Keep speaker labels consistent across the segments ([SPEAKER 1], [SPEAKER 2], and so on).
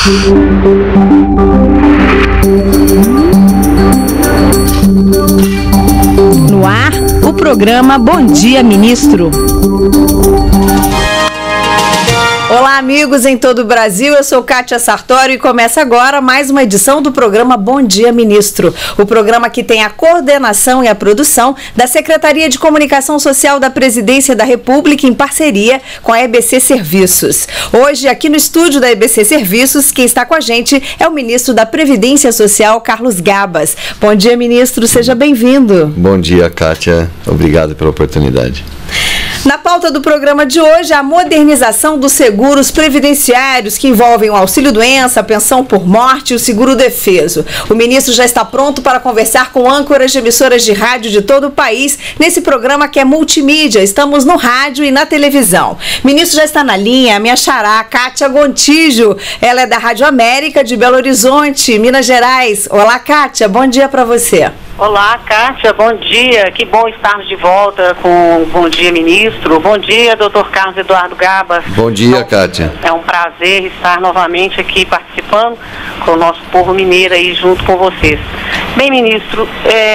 [SPEAKER 1] No ar, o programa Bom Dia Ministro. Olá, amigos em todo o Brasil, eu sou Kátia Sartório e começa agora mais uma edição do programa Bom Dia Ministro. O programa que tem a coordenação e a produção da Secretaria de Comunicação Social da Presidência da República em parceria com a EBC Serviços. Hoje, aqui no estúdio da EBC Serviços, quem está com a gente é o ministro da Previdência Social, Carlos Gabas. Bom dia, ministro, seja bem-vindo.
[SPEAKER 2] Bom dia, Kátia. Obrigado pela oportunidade.
[SPEAKER 1] Na pauta do programa de hoje, a modernização dos seguros previdenciários que envolvem o auxílio-doença, a pensão por morte e o seguro-defeso. O ministro já está pronto para conversar com âncoras de emissoras de rádio de todo o país nesse programa que é multimídia. Estamos no rádio e na televisão. O ministro já está na linha, a minha xará, Kátia Gontijo. Ela é da Rádio América de Belo Horizonte, Minas Gerais. Olá, Kátia, bom dia para você.
[SPEAKER 3] Olá, Kátia, bom dia. Que bom estarmos de volta com Bom Dia Ministro. Bom dia, doutor Carlos Eduardo Gabas.
[SPEAKER 2] Bom dia, Kátia.
[SPEAKER 3] É um prazer estar novamente aqui participando com o nosso povo mineiro aí junto com vocês. Bem, ministro,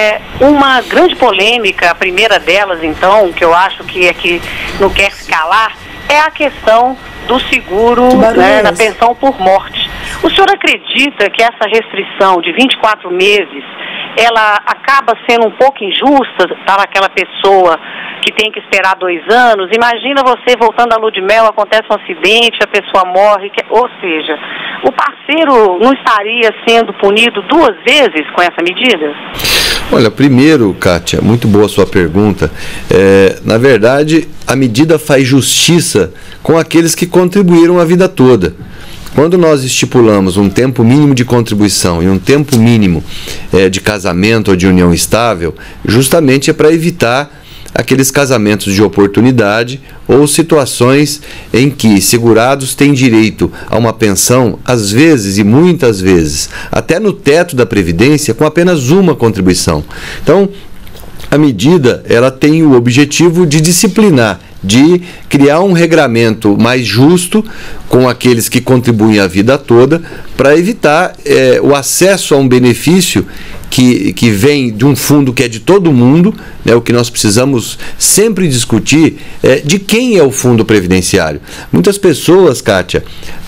[SPEAKER 3] uma grande polêmica, a primeira delas, então, que eu acho que não quer se calar, é a questão do seguro, né, da pensão por morte. O senhor acredita que essa restrição de 24 meses ela acaba sendo um pouco injusta para aquela pessoa que tem que esperar 2 anos? Imagina você voltando à lua de mel, acontece um acidente, a pessoa morre, ou seja, o parceiro não estaria sendo punido 2 vezes com essa medida?
[SPEAKER 2] Olha, primeiro, Kátia, muito boa a sua pergunta. Na verdade, a medida faz justiça com aqueles que contribuíram a vida toda. Quando nós estipulamos um tempo mínimo de contribuição e um tempo mínimo de casamento ou de união estável, justamente é para evitar aqueles casamentos de oportunidade ou situações em que segurados têm direito a uma pensão, às vezes e muitas vezes, até no teto da Previdência, com apenas uma contribuição. Então, a medida ela tem o objetivo de disciplinar, de criar um regramento mais justo com aqueles que contribuem a vida toda, para evitar o acesso a um benefício que vem de um fundo que é de todo mundo, né? O que nós precisamos sempre discutir é de quem é o fundo previdenciário. Muitas pessoas, Kátias,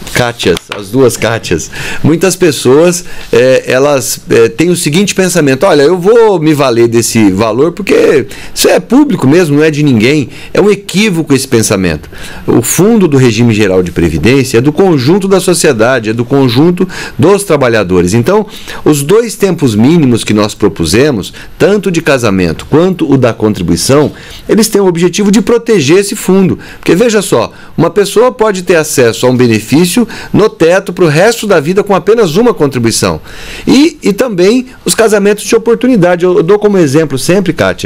[SPEAKER 2] as duas Kátias, muitas pessoas elas têm o seguinte pensamento: olha, eu vou me valer desse valor porque isso é público mesmo, não é de ninguém. É um equívoco esse pensamento. O fundo do regime geral de previdência é do conjunto da sociedade, é do conjunto dos trabalhadores. Então, os 2 tempos mínimos que nós propusemos, tanto de casamento quanto o da contribuição, eles têm o objetivo de proteger esse fundo. Porque veja só, uma pessoa pode ter acesso a um benefício no teto para o resto da vida com apenas uma contribuição. E também os casamentos de oportunidade. Eu dou como exemplo sempre, Kátia,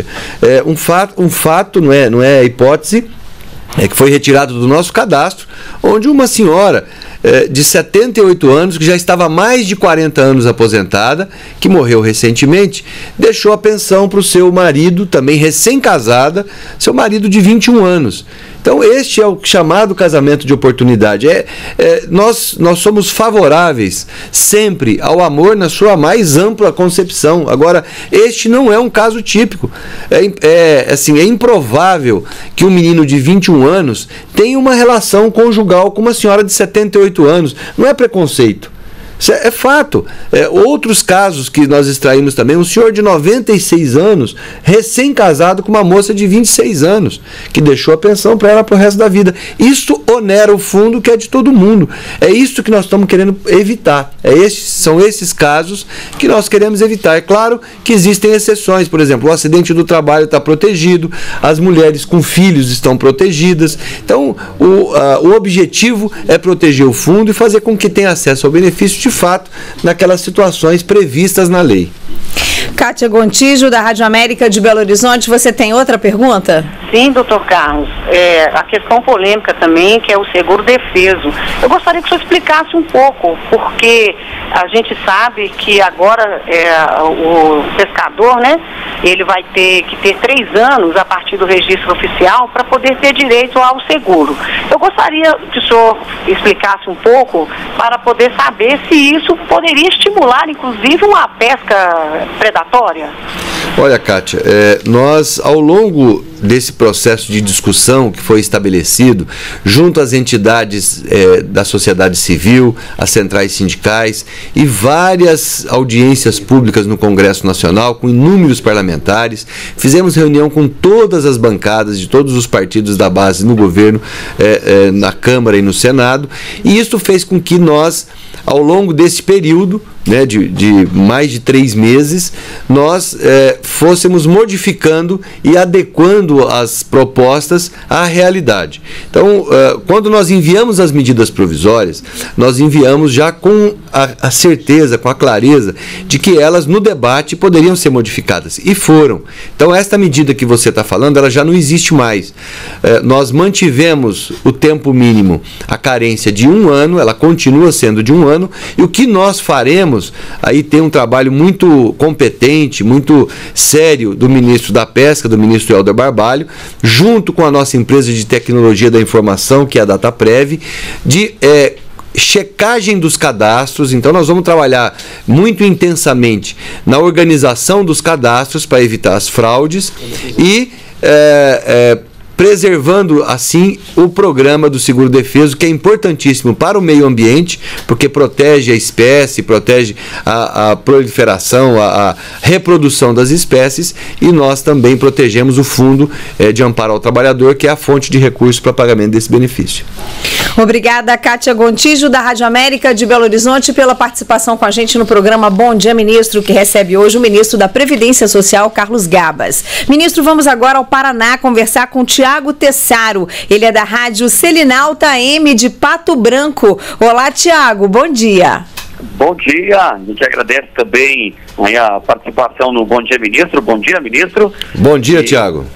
[SPEAKER 2] um fato, não é hipótese, que foi retirado do nosso cadastro, onde uma senhora de 78 anos, que já estava há mais de 40 anos aposentada, que morreu recentemente, deixou a pensão para o seu marido, também recém-casada, seu marido de 21 anos. Então, este é o chamado casamento de oportunidade. Nós somos favoráveis sempre ao amor na sua mais ampla concepção. Agora, este não é um caso típico. É improvável que um menino de 21 anos tenha uma relação conjugal com uma senhora de 78 anos. Não é preconceito. Isso é fato. Outros casos que nós extraímos também, um senhor de 96 anos, recém-casado com uma moça de 26 anos, que deixou a pensão para ela para o resto da vida. Isso onera o fundo que é de todo mundo. É isso que nós estamos querendo evitar. São esses casos que nós queremos evitar. É claro que existem exceções, por exemplo, o acidente do trabalho está protegido, as mulheres com filhos estão protegidas. Então, o objetivo é proteger o fundo e fazer com que tenha acesso ao benefício de fato naquelas situações previstas na lei.
[SPEAKER 1] Kátia Gontijo, da Rádio América de Belo Horizonte, você tem outra pergunta?
[SPEAKER 3] Sim, doutor Carlos. A questão polêmica também, que é o seguro defeso. Eu gostaria que o senhor explicasse um pouco, porque a gente sabe que agora o pescador, né, ele vai ter que ter 3 anos a partir do registro oficial para poder ter direito ao seguro. Eu gostaria que o senhor explicasse um pouco para poder saber se isso poderia estimular, inclusive, uma pesca predatória.
[SPEAKER 2] Olha, Kátia, nós, ao longo desse processo de discussão que foi estabelecido, junto às entidades da sociedade civil, as centrais sindicais e várias audiências públicas no Congresso Nacional, com inúmeros parlamentares, fizemos reunião com todas as bancadas de todos os partidos da base no governo, na Câmara e no Senado, e isso fez com que nós, ao longo desse período, né, de mais de 3 meses, nós fôssemos modificando e adequando as propostas à realidade. Então, quando nós enviamos as medidas provisórias, nós enviamos já com a certeza, com a clareza de que elas no debate poderiam ser modificadas, e foram. Então, esta medida que você está falando, ela já não existe mais. Nós mantivemos o tempo mínimo, a carência de 1 ano, ela continua sendo de 1 ano, e o que nós faremos, aí tem um trabalho muito competente, muito sério do ministro da Pesca, do ministro Helder Barbalho, junto com a nossa empresa de tecnologia da informação, que é a Dataprev, de checagem dos cadastros. Então nós vamos trabalhar muito intensamente na organização dos cadastros para evitar as fraudes e preservando, assim, o programa do seguro defeso, que é importantíssimo para o meio ambiente, porque protege a espécie, protege a proliferação, a reprodução das espécies, e nós também protegemos o Fundo de Amparo ao Trabalhador, que é a fonte de recursos para pagamento desse benefício.
[SPEAKER 1] Obrigada, Kátia Gontijo, da Rádio América de Belo Horizonte, pela participação com a gente no programa Bom Dia, Ministro, que recebe hoje o ministro da Previdência Social, Carlos Gabas. Ministro, vamos agora ao Paraná conversar com Tiago Tessaro. Ele é da Rádio Selinalta AM de Pato Branco. Olá, Tiago, bom dia.
[SPEAKER 4] Bom dia, a gente agradece também a participação no Bom Dia, Ministro. Bom dia, ministro.
[SPEAKER 2] Bom dia, Tiago.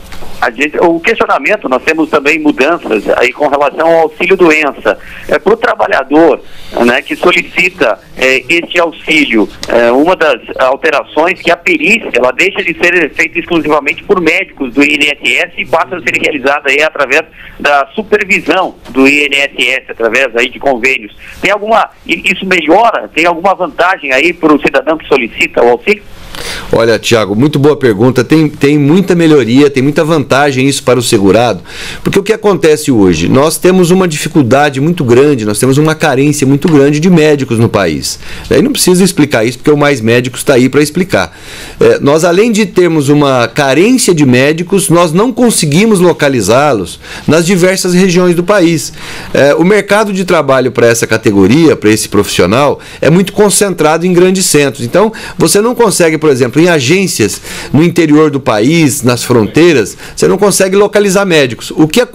[SPEAKER 4] O questionamento, nós temos também mudanças aí com relação ao auxílio-doença. Para o trabalhador, né, que solicita este auxílio, uma das alterações que a perícia, ela deixa de ser feita exclusivamente por médicos do INSS e passa a ser realizada aí através da supervisão do INSS, através aí de convênios. Isso melhora? Tem alguma vantagem aí para o cidadão que solicita o auxílio?
[SPEAKER 2] Olha, Tiago, muito boa pergunta. Tem muita melhoria, tem muita vantagem isso para o segurado, porque o que acontece hoje? Nós temos uma dificuldade muito grande, nós temos uma carência muito grande de médicos no país. E não precisa explicar isso, porque o Mais Médicos está aí para explicar. Nós, além de termos uma carência de médicos, nós não conseguimos localizá-los nas diversas regiões do país. O mercado de trabalho para essa categoria, para esse profissional, é muito concentrado em grandes centros. Então, você não consegue, por exemplo, em agências no interior do país, nas fronteiras, você não consegue localizar médicos.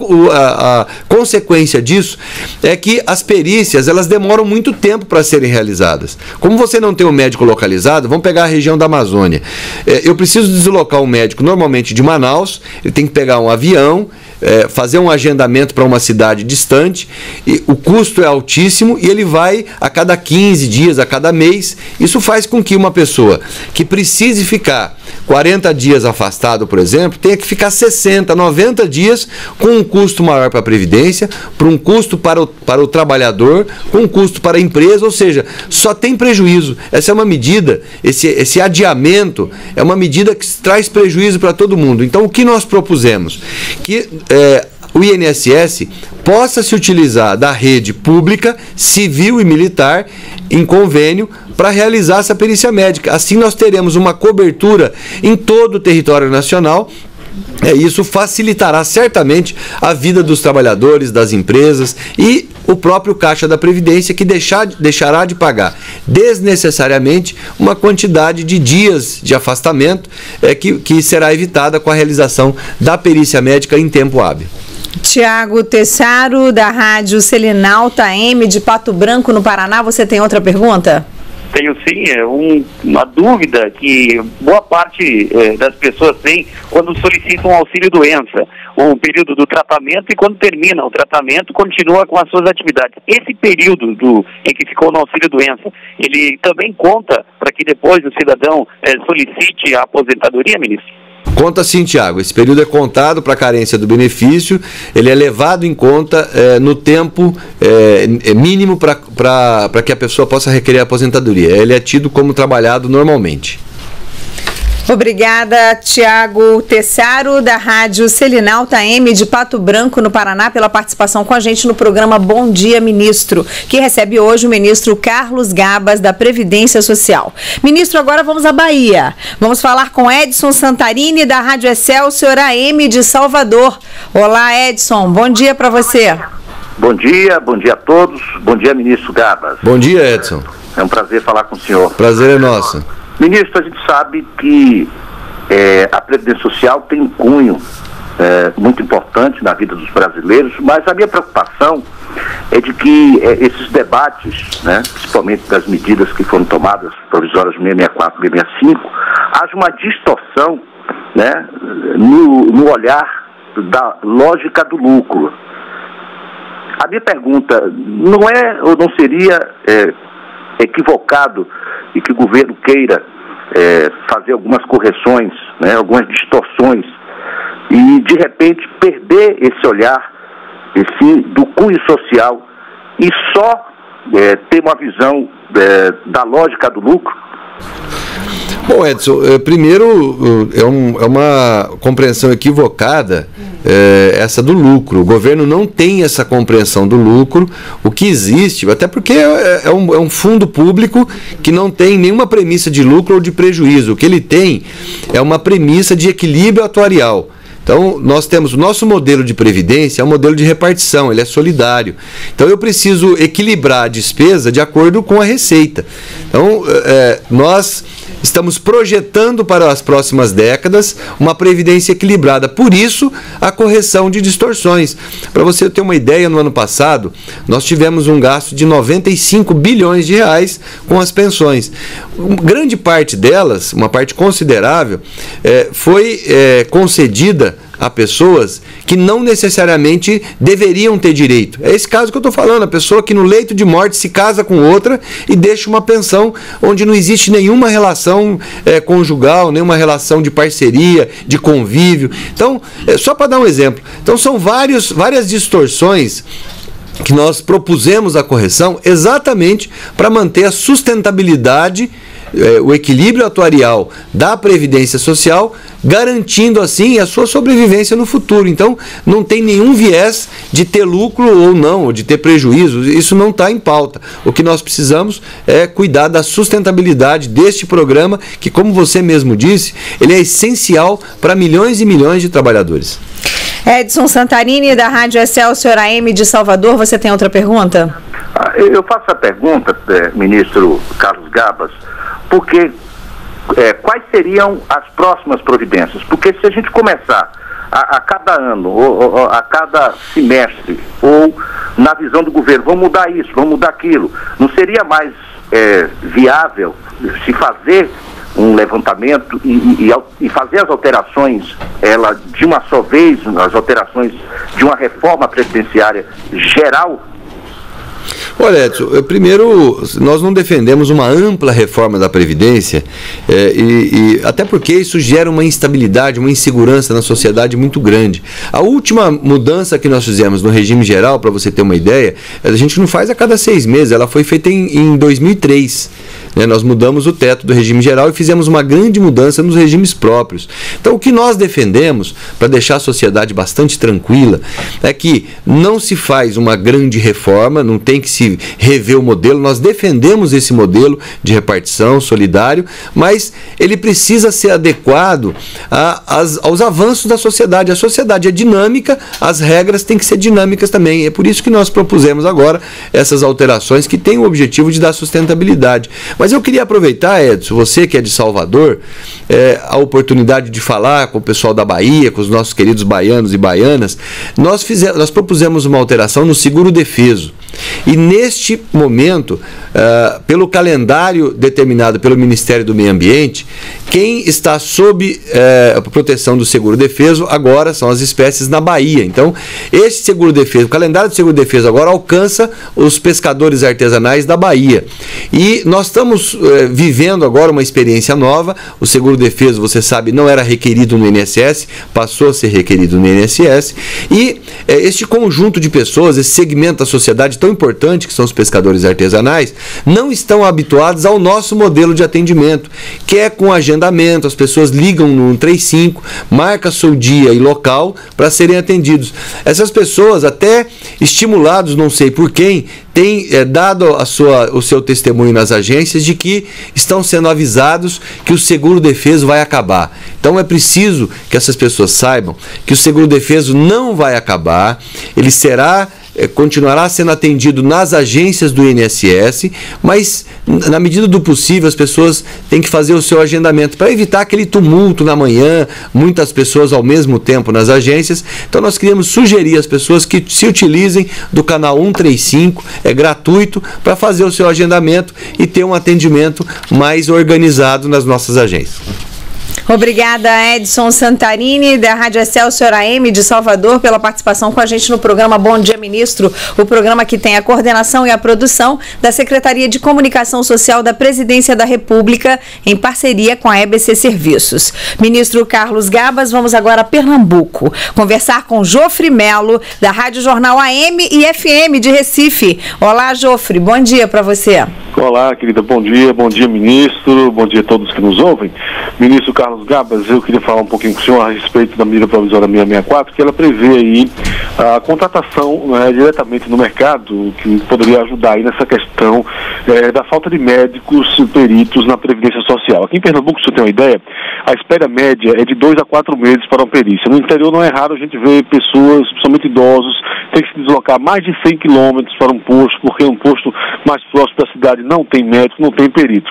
[SPEAKER 2] A consequência disso é que as perícias, elas demoram muito tempo para serem realizadas. Como você não tem um médico localizado, vamos pegar a região da Amazônia. Eu preciso deslocar um médico normalmente de Manaus, ele tem que pegar um avião, fazer um agendamento para uma cidade distante, e o custo é altíssimo e ele vai a cada 15 dias, a cada mês. Isso faz com que uma pessoa que precise ficar 40 dias afastado, por exemplo, tenha que ficar 60, 90 dias com um custo maior para a Previdência, por um custo para o trabalhador, com um custo para a empresa, ou seja, só tem prejuízo. Essa é uma medida, esse adiamento é uma medida que traz prejuízo para todo mundo. Então, o que nós propusemos? Que o INSS possa se utilizar da rede pública, civil e militar, em convênio, para realizar essa perícia médica. Assim nós teremos uma cobertura em todo o território nacional. Isso facilitará certamente a vida dos trabalhadores, das empresas e o próprio Caixa da Previdência, que deixará de pagar desnecessariamente uma quantidade de dias de afastamento que será evitada com a realização da perícia médica em tempo hábil.
[SPEAKER 1] Tiago Tessaro, da Rádio Selinalta AM de Pato Branco, no Paraná, você tem outra pergunta?
[SPEAKER 4] Tenho sim, uma dúvida que boa parte das pessoas tem quando solicitam auxílio-doença, o período do tratamento, e quando termina o tratamento, continua com as suas atividades. Esse período em que ficou no auxílio-doença, ele também conta para que depois o cidadão solicite a aposentadoria, ministro?
[SPEAKER 2] Conta sim, Tiago. Esse período é contado para a carência do benefício, ele é levado em conta no tempo mínimo para que a pessoa possa requerer a aposentadoria. Ele é tido como trabalhado normalmente.
[SPEAKER 1] Obrigada, Tiago Tessaro, da Rádio Selinalta AM de Pato Branco, no Paraná, pela participação com a gente no programa Bom Dia, Ministro, que recebe hoje o ministro Carlos Gabas, da Previdência Social. Ministro, agora vamos à Bahia. Vamos falar com Edson Santarini, da Rádio Excelsior AM de Salvador. Olá, Edson, bom dia para você.
[SPEAKER 5] Bom dia a todos. Bom dia, ministro Gabas.
[SPEAKER 2] Bom dia, Edson.
[SPEAKER 5] É um prazer falar com o senhor.
[SPEAKER 2] Prazer é nosso.
[SPEAKER 5] Ministro, a gente sabe que a Previdência Social tem um cunho muito importante na vida dos brasileiros, mas a minha preocupação é de que esses debates, né, principalmente das medidas que foram tomadas, provisórias 664 e 665, haja uma distorção, né, no olhar da lógica do lucro. A minha pergunta não é ou não seria equivocado e que o governo queira fazer algumas correções, né, algumas distorções, e de repente perder esse olhar do cunho social e só ter uma visão da lógica do lucro?
[SPEAKER 2] Bom, Edson, primeiro é uma compreensão equivocada essa do lucro. O governo não tem essa compreensão do lucro. O que existe, até porque é um fundo público que não tem nenhuma premissa de lucro ou de prejuízo. O que ele tem é uma premissa de equilíbrio atuarial. Então, nós temos o nosso modelo de previdência, é um modelo de repartição, ele é solidário. Então, eu preciso equilibrar a despesa de acordo com a receita. Então, nós estamos projetando para as próximas décadas uma previdência equilibrada. Por isso, a correção de distorções. Para você ter uma ideia, no ano passado, nós tivemos um gasto de 95 bilhões de reais com as pensões. Grande parte delas, uma parte considerável, foi concedida a pessoas que não necessariamente deveriam ter direito. É esse caso que eu estou falando, a pessoa que no leito de morte se casa com outra e deixa uma pensão onde não existe nenhuma relação conjugal, nenhuma relação de parceria, de convívio. Então, só para dar um exemplo, então são várias distorções que nós propusemos a correção exatamente para manter a sustentabilidade, o equilíbrio atuarial da Previdência Social, garantindo assim a sua sobrevivência no futuro. Então, não tem nenhum viés de ter lucro ou não, ou de ter prejuízo, isso não está em pauta. O que nós precisamos é cuidar da sustentabilidade deste programa, que, como você mesmo disse, ele é essencial para milhões e milhões de trabalhadores.
[SPEAKER 1] Edson Santarini, da Rádio Excelsior AM de Salvador, você tem outra pergunta?
[SPEAKER 5] Eu faço a pergunta, ministro Carlos Gabas, porque quais seriam as próximas providências? Porque se a gente começar a cada ano, ou a cada semestre, ou na visão do governo, vamos mudar isso, vamos mudar aquilo, não seria mais viável se fazer um levantamento e fazer as alterações de uma só vez, as alterações de uma reforma previdenciária geral?
[SPEAKER 2] Olha, Edson, primeiro, nós não defendemos uma ampla reforma da Previdência, até porque isso gera uma instabilidade, uma insegurança na sociedade muito grande. A última mudança que nós fizemos no regime geral, para você ter uma ideia, a gente não faz a cada 6 meses, ela foi feita em 2003. Nós mudamos o teto do regime geral e fizemos uma grande mudança nos regimes próprios. Então, o que nós defendemos, para deixar a sociedade bastante tranquila, é que não se faz uma grande reforma, não tem que se rever o modelo. Nós defendemos esse modelo de repartição solidário, mas ele precisa ser adequado aos avanços da sociedade. A sociedade é dinâmica, as regras têm que ser dinâmicas também. É por isso que nós propusemos agora essas alterações que têm o objetivo de dar sustentabilidade. Mas eu queria aproveitar, Edson, você que é de Salvador, a oportunidade de falar com o pessoal da Bahia, com os nossos queridos baianos e baianas. Nós propusemos uma alteração no seguro defeso. E neste momento, pelo calendário determinado pelo Ministério do Meio Ambiente, quem está sob a proteção do seguro-defeso agora são as espécies na Bahia. Então, este seguro-defeso, o calendário do seguro-defeso agora alcança os pescadores artesanais da Bahia. E nós estamos vivendo agora uma experiência nova. O seguro-defeso, você sabe, não era requerido no INSS, passou a ser requerido no INSS. E este conjunto de pessoas, esse segmento da sociedade tão importante, que são os pescadores artesanais, não estão habituados ao nosso modelo de atendimento, que é com agendamento. As pessoas ligam no 135, marca seu dia e local para serem atendidos. Essas pessoas, até estimulados, não sei por quem, têm dado o seu testemunho nas agências de que estão sendo avisados que o seguro-defeso vai acabar. Então é preciso que essas pessoas saibam que o seguro-defeso não vai acabar, ele continuará sendo atendido nas agências do INSS, mas na medida do possível as pessoas têm que fazer o seu agendamento para evitar aquele tumulto na manhã, muitas pessoas ao mesmo tempo nas agências. Então nós queríamos sugerir às pessoas que se utilizem do canal 135, é gratuito, para fazer o seu agendamento e ter um atendimento mais organizado nas nossas agências.
[SPEAKER 1] Obrigada, Edson Santarini, da Rádio Excelsior AM de Salvador, pela participação com a gente no programa Bom Dia, Ministro, o programa que tem a coordenação e a produção da Secretaria de Comunicação Social da Presidência da República, em parceria com a EBC Serviços. Ministro Carlos Gabas, vamos agora a Pernambuco, conversar com Jofre Melo, da Rádio Jornal AM e FM de Recife. Olá, Jofre, bom dia para você.
[SPEAKER 6] Olá, querida, bom dia, ministro, bom dia a todos que nos ouvem. Ministro Carlos Gabas, eu queria falar um pouquinho com o senhor a respeito da medida provisória 664, que ela prevê aí a contratação diretamente no mercado, que poderia ajudar aí nessa questão da falta de médicos peritos na Previdência Social. Aqui em Pernambuco, se você tem uma ideia, a espera média é de 2 a 4 meses para uma perícia. No interior não é raro a gente ver pessoas, principalmente idosos, ter que se deslocar mais de 100 quilômetros para um posto, porque um posto mais próximo da cidade não tem médico, não tem perito.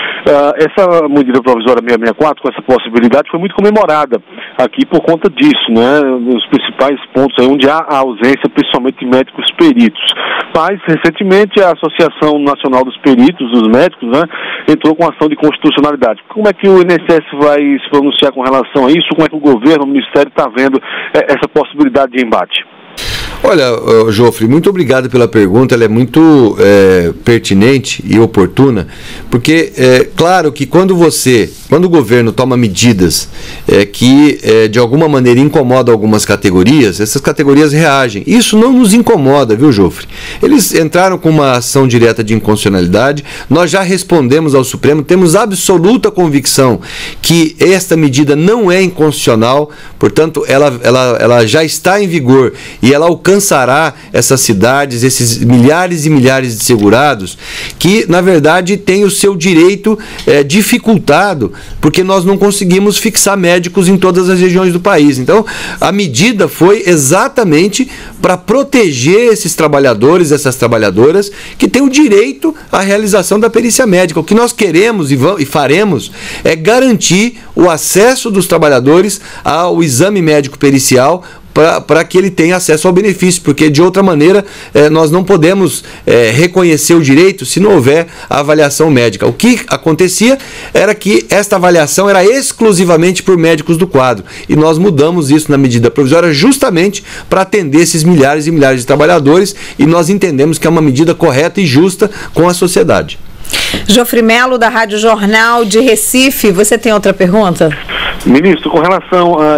[SPEAKER 6] Essa medida provisória 664, com essa possibilidade, foi muito comemorada aqui por conta disso, né? Os principais pontos aí onde há a ausência, principalmente de médicos peritos. Mas, recentemente, a Associação Nacional dos Peritos, dos Médicos, né, entrou com ação de constitucionalidade. Como é que o INSS vai se pronunciar com relação a isso? Como é que o governo, o Ministério, está vendo essa possibilidade de embate?
[SPEAKER 2] Olha, Jofre, muito obrigado pela pergunta, ela é muito pertinente e oportuna, porque claro que quando o governo toma medidas que de alguma maneira incomodam algumas categorias, essas categorias reagem. Isso não nos incomoda, viu, Jofre? Eles entraram com uma ação direta de inconstitucionalidade, nós já respondemos ao Supremo, temos absoluta convicção que esta medida não é inconstitucional, portanto, ela já está em vigor e ela alcançará essas cidades, esses milhares e milhares de segurados que, na verdade, têm o seu direito dificultado, porque nós não conseguimos fixar médicos em todas as regiões do país. Então, a medida foi exatamente para proteger esses trabalhadores, essas trabalhadoras, que têm o direito à realização da perícia médica. O que nós queremos e faremos é garantir o acesso dos trabalhadores ao exame médico pericial, para que ele tenha acesso ao benefício, porque de outra maneira nós não podemos reconhecer o direito se não houver a avaliação médica. O que acontecia era que esta avaliação era exclusivamente por médicos do quadro, e nós mudamos isso na medida provisória justamente para atender esses milhares e milhares de trabalhadores, e nós entendemos que é uma medida correta e justa com a sociedade.
[SPEAKER 1] Jofre Melo, da Rádio Jornal de Recife, você tem outra pergunta?
[SPEAKER 6] Ministro, com relação a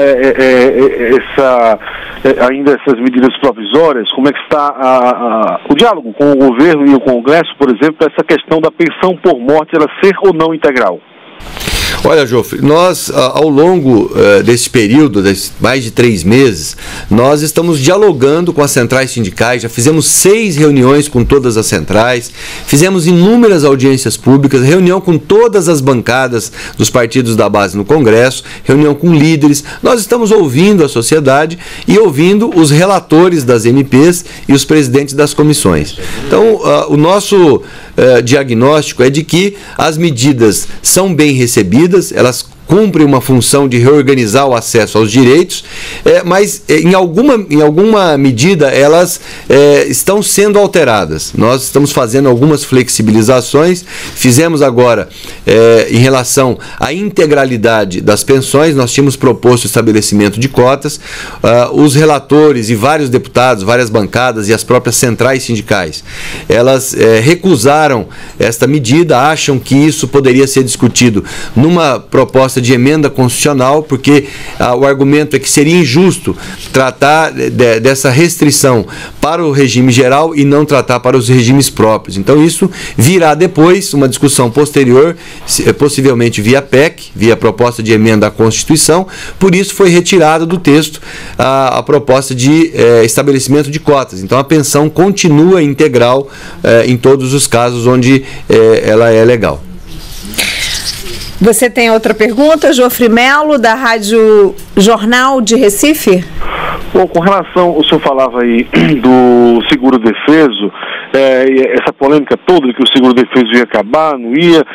[SPEAKER 6] ainda essas medidas provisórias, como é que está o diálogo com o governo e o Congresso, por exemplo, essa questão da pensão por morte, ela ser ou não integral?
[SPEAKER 2] Olha, Jofre, nós, ao longo desse período, mais de 3 meses, nós estamos dialogando com as centrais sindicais, já fizemos 6 reuniões com todas as centrais, fizemos inúmeras audiências públicas, reunião com todas as bancadas dos partidos da base no Congresso, reunião com líderes. Nós estamos ouvindo a sociedade e ouvindo os relatores das MPs e os presidentes das comissões. Então, o nosso diagnóstico é de que as medidas são bem recebidas, elas cumpre uma função de reorganizar o acesso aos direitos, mas em alguma medida elas estão sendo alteradas. Nós estamos fazendo algumas flexibilizações, fizemos agora em relação à integralidade das pensões, nós tínhamos proposto o estabelecimento de cotas, os relatores e vários deputados, várias bancadas e as próprias centrais sindicais, elas recusaram esta medida, acham que isso poderia ser discutido numa proposta de emenda constitucional, porque o argumento é que seria injusto tratar dessa restrição para o regime geral e não tratar para os regimes próprios. Então isso virá depois, uma discussão posterior, possivelmente via PEC, via proposta de emenda à Constituição, por isso foi retirada do texto a proposta de estabelecimento de cotas. Então a pensão continua integral em todos os casos onde ela é legal.
[SPEAKER 1] Você tem outra pergunta, Jofre Melo, da Rádio Jornal de Recife?
[SPEAKER 6] Bom, com relação, o senhor falava aí do seguro-defeso, essa polêmica toda de que o seguro-defeso ia acabar, não ia,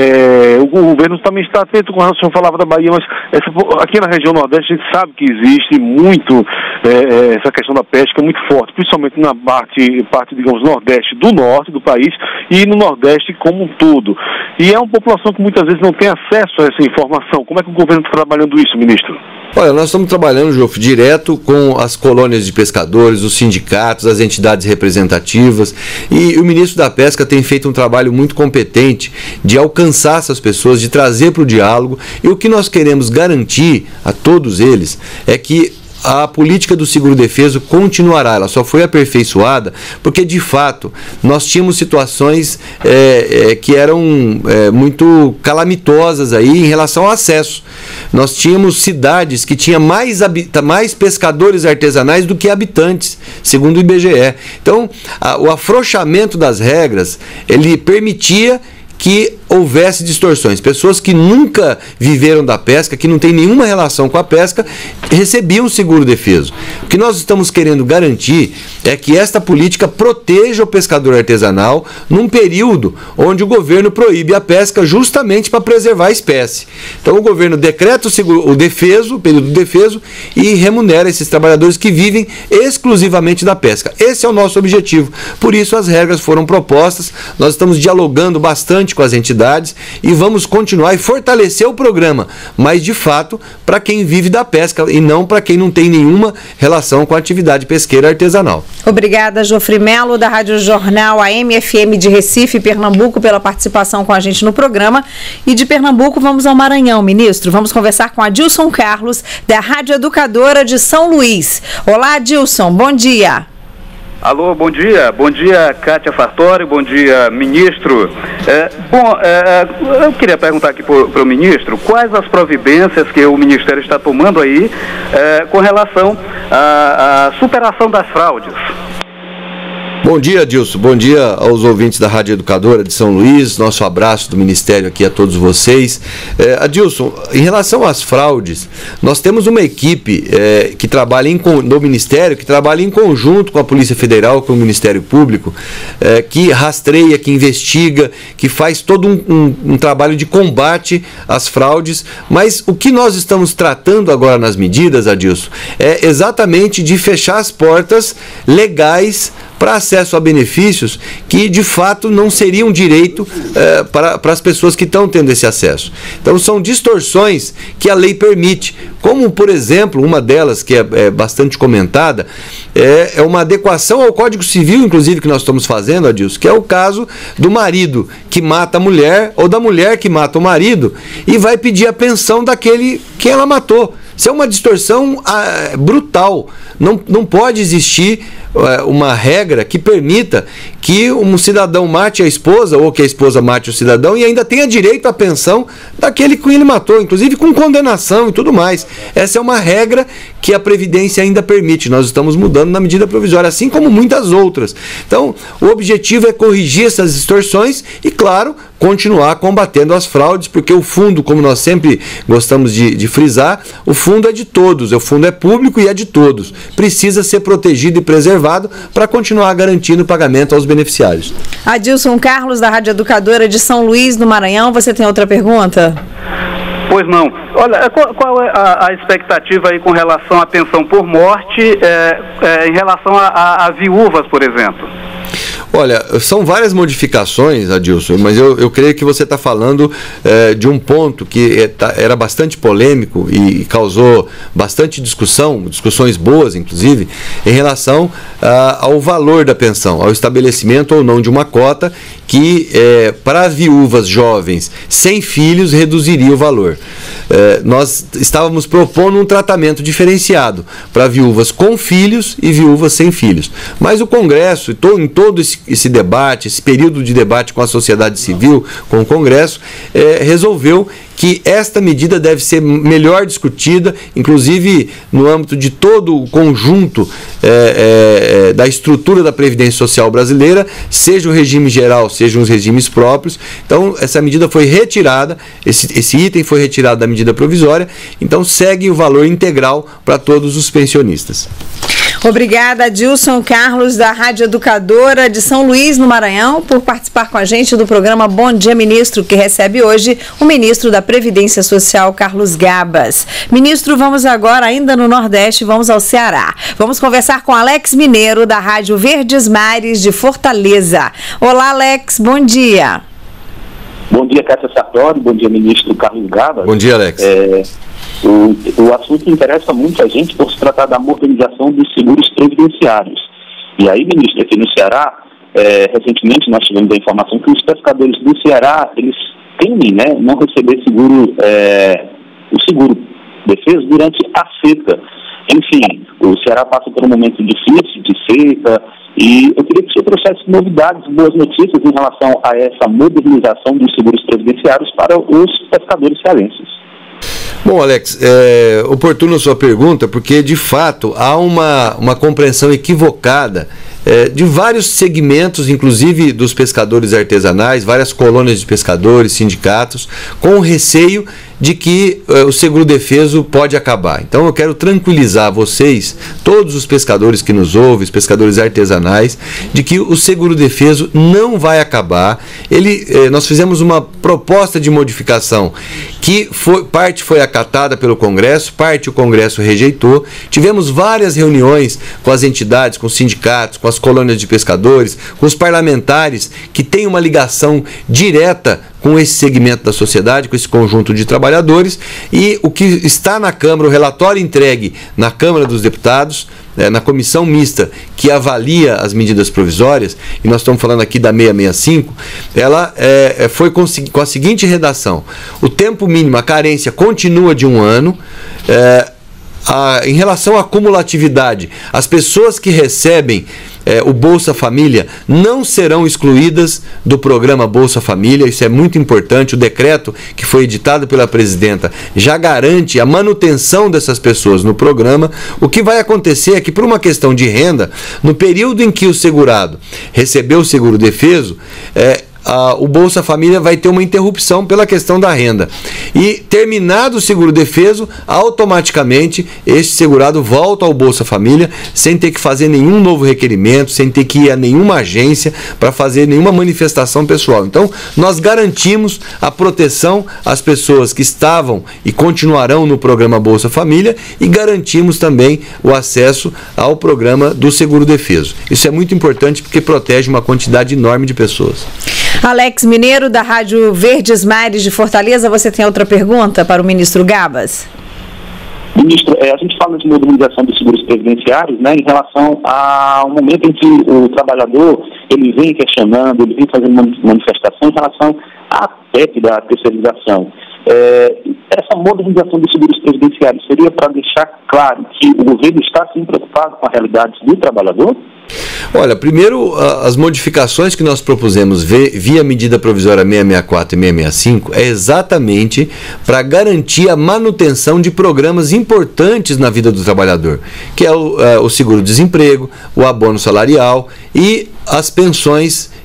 [SPEAKER 6] o governo também está atento com relação, o senhor falava da Bahia, mas aqui na região Nordeste a gente sabe que existe muito essa questão da pesca muito forte, principalmente na parte, digamos, Nordeste do Norte do país e no Nordeste como um todo. E é uma população que muitas vezes não tem acesso a essa informação. Como é que o governo está trabalhando isso, ministro?
[SPEAKER 2] Olha, nós estamos trabalhando, Jofre, direto com as colônias de pescadores, os sindicatos, as entidades representativas, e o ministro da Pesca tem feito um trabalho muito competente de alcançar essas pessoas, de trazer para o diálogo, e o que nós queremos garantir a todos eles é que a política do seguro-defeso continuará, ela só foi aperfeiçoada porque, de fato, nós tínhamos situações que eram muito calamitosas aí em relação ao acesso. Nós tínhamos cidades que tinham mais pescadores artesanais do que habitantes, segundo o IBGE. Então, o afrouxamento das regras, ele permitia que houvesse distorções. Pessoas que nunca viveram da pesca, que não tem nenhuma relação com a pesca, recebiam o seguro-defeso. O que nós estamos querendo garantir é que esta política proteja o pescador artesanal num período onde o governo proíbe a pesca justamente para preservar a espécie. Então o governo decreta o período defeso e remunera esses trabalhadores que vivem exclusivamente da pesca. Esse é o nosso objetivo. Por isso as regras foram propostas, nós estamos dialogando bastante com as entidades e vamos continuar e fortalecer o programa, mas de fato para quem vive da pesca e não para quem não tem nenhuma relação com a atividade pesqueira artesanal.
[SPEAKER 1] Obrigada, Jofre Melo, da Rádio Jornal AM/FM de Recife, Pernambuco, pela participação com a gente no programa. E de Pernambuco vamos ao Maranhão, ministro. Vamos conversar com Adilson Carlos, da Rádio Educadora de São Luís. Olá, Adilson, bom dia.
[SPEAKER 7] Alô, bom dia Kátia Fartori, bom dia ministro. Eu queria perguntar aqui para o ministro quais as providências que o Ministério está tomando aí com relação à superação das fraudes.
[SPEAKER 2] Bom dia, Adilson. Bom dia aos ouvintes da Rádio Educadora de São Luís. Nosso abraço do Ministério aqui a todos vocês. Adilson, em relação às fraudes, nós temos uma equipe que trabalha no Ministério, que trabalha em conjunto com a Polícia Federal, com o Ministério Público, que rastreia, que investiga, que faz todo um trabalho de combate às fraudes. Mas o que nós estamos tratando agora nas medidas, Adilson, é exatamente de fechar as portas legais para acesso a benefícios que de fato não seriam direito para as pessoas que estão tendo esse acesso. Então são distorções que a lei permite, como por exemplo, uma delas que é bastante comentada, é uma adequação ao Código Civil, inclusive, que nós estamos fazendo, Adilson, que é o caso do marido que mata a mulher ou da mulher que mata o marido e vai pedir a pensão daquele que ela matou. Isso é uma distorção brutal. Não pode existir uma regra que permita que um cidadão mate a esposa ou que a esposa mate o cidadão e ainda tenha direito à pensão daquele que ele matou, inclusive com condenação e tudo mais. Essa é uma regra que a Previdência ainda permite. Nós estamos mudando na medida provisória, assim como muitas outras. Então, o objetivo é corrigir essas distorções e, claro, continuar combatendo as fraudes, porque o fundo, como nós sempre gostamos de frisar, o fundo é de todos, o fundo é público e é de todos. Precisa ser protegido e preservado para continuar garantindo o pagamento aos beneficiários.
[SPEAKER 1] Adilson Carlos, da Rádio Educadora de São Luís, no Maranhão, você tem outra pergunta?
[SPEAKER 7] Pois não. Olha, qual é a expectativa aí com relação à pensão por morte em relação a viúvas, por exemplo?
[SPEAKER 2] Olha, são várias modificações, Adilson, mas eu creio que você está falando de um ponto que era bastante polêmico e causou bastante discussões boas, inclusive, em relação ao valor da pensão, ao estabelecimento ou não de uma cota que, para viúvas jovens sem filhos, reduziria o valor. Nós estávamos propondo um tratamento diferenciado para viúvas com filhos e viúvas sem filhos. Mas o Congresso, em todo esse debate, esse período de debate com a sociedade civil, com o Congresso, resolveu que esta medida deve ser melhor discutida, inclusive no âmbito de todo o conjunto da estrutura da Previdência Social brasileira, seja o regime geral, sejam os regimes próprios. Então, essa medida foi retirada, esse item foi retirado da medida provisória, então segue o valor integral para todos os pensionistas.
[SPEAKER 1] Obrigada, Adilson Carlos, da Rádio Educadora de São Luís, no Maranhão, por participar com a gente do programa Bom Dia Ministro, que recebe hoje o ministro da Previdência Social, Carlos Gabas. Ministro, vamos agora, ainda no Nordeste, vamos ao Ceará. Vamos conversar com Alex Mineiro, da Rádio Verdes Mares, de Fortaleza. Olá, Alex, bom dia.
[SPEAKER 8] Bom dia, Cátia Sartori, bom dia, ministro Carlos Gabas.
[SPEAKER 2] Bom dia, Alex.
[SPEAKER 8] O assunto interessa muito a gente por se tratar da modernização dos seguros previdenciários. E aí, ministro, aqui no Ceará, recentemente nós tivemos a informação que os pescadores do Ceará, eles temem, né, não receber o seguro defeso durante a seca. Enfim, o Ceará passa por um momento difícil de seca e eu queria que o senhor trouxesse novidades, boas notícias em relação a essa modernização dos seguros previdenciários para os pescadores cearenses.
[SPEAKER 2] Bom, Alex, oportuna a sua pergunta, porque de fato há uma compreensão equivocada de vários segmentos, inclusive dos pescadores artesanais, várias colônias de pescadores, sindicatos, com receio de que o seguro defeso pode acabar. Então eu quero tranquilizar vocês, todos os pescadores que nos ouvem, os pescadores artesanais, de que o seguro defeso não vai acabar. Nós fizemos uma proposta de modificação que parte foi acatada pelo Congresso, parte o Congresso rejeitou. Tivemos várias reuniões com as entidades, com os sindicatos, com as colônias de pescadores, com os parlamentares que têm uma ligação direta com esse segmento da sociedade, com esse conjunto de trabalhadores, e o que está na Câmara, o relatório entregue na Câmara dos Deputados, na comissão mista que avalia as medidas provisórias, e nós estamos falando aqui da 665, ela foi com a seguinte redação: o tempo mínimo, a carência continua de 1 ano, em relação à cumulatividade, as pessoas que recebem o Bolsa Família não serão excluídas do programa Bolsa Família. Isso é muito importante. O decreto que foi editado pela presidenta já garante a manutenção dessas pessoas no programa. O que vai acontecer é que, por uma questão de renda, no período em que o segurado recebeu o seguro defeso, o Bolsa Família vai ter uma interrupção pela questão da renda. E, terminado o seguro defeso, automaticamente este segurado volta ao Bolsa Família sem ter que fazer nenhum novo requerimento, sem ter que ir a nenhuma agência para fazer nenhuma manifestação pessoal. Então, nós garantimos a proteção às pessoas que estavam e continuarão no programa Bolsa Família e garantimos também o acesso ao programa do seguro defeso. Isso é muito importante porque protege uma quantidade enorme de pessoas.
[SPEAKER 1] Alex Mineiro, da Rádio Verdes Mares de Fortaleza, você tem outra pergunta para o ministro Gabas?
[SPEAKER 8] Ministro, a gente fala de modernização dos seguros previdenciários, né, em relação a um momento em que o trabalhador ele vem questionando, ele vem fazendo manifestação em relação à PEC da terceirização. Essa modernização dos seguros previdenciários seria para deixar claro que o governo está sim preocupado com a realidade do trabalhador?
[SPEAKER 2] Olha, primeiro, as modificações que nós propusemos via medida provisória 664 e 665 é exatamente para garantir a manutenção de programas importantes na vida do trabalhador, que é o seguro-desemprego, o abono salarial e as pensões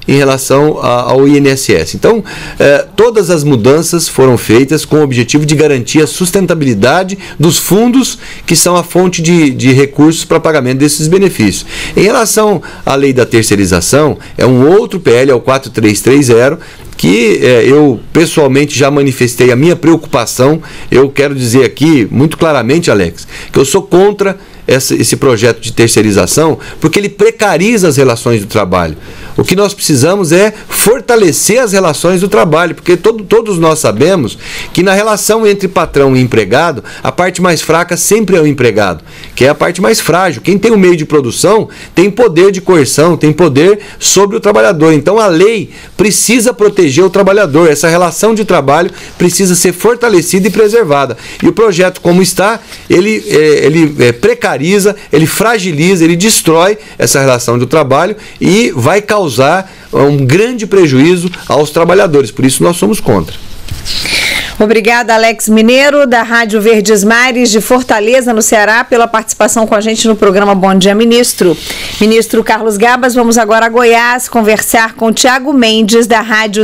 [SPEAKER 2] em relação ao INSS. Então, todas as mudanças foram feitas com o objetivo de garantir a sustentabilidade dos fundos que são a fonte de recursos para pagamento desses benefícios. Em relação à lei da terceirização, é um outro PL, é o 4330, que eu pessoalmente já manifestei a minha preocupação. Eu quero dizer aqui muito claramente, Alex, que eu sou contra esse projeto de terceirização, porque ele precariza as relações do trabalho. O que nós precisamos é fortalecer as relações do trabalho, porque todos nós sabemos que na relação entre patrão e empregado, a parte mais fraca sempre é o empregado, que é a parte mais frágil. Quem tem o meio de produção tem poder de coerção, tem poder sobre o trabalhador. Então a lei precisa proteger o trabalhador. Essa relação de trabalho precisa ser fortalecida e preservada. E o projeto, como está, ele precariza, ele fragiliza, ele destrói essa relação do trabalho e vai causar um grande prejuízo aos trabalhadores. Por isso nós somos contra.
[SPEAKER 1] Obrigada, Alex Mineiro, da Rádio Verdes Mares de Fortaleza, no Ceará, pela participação com a gente no programa Bom Dia, Ministro. Ministro Carlos Gabas, vamos agora a Goiás conversar com Tiago Mendes, da Rádio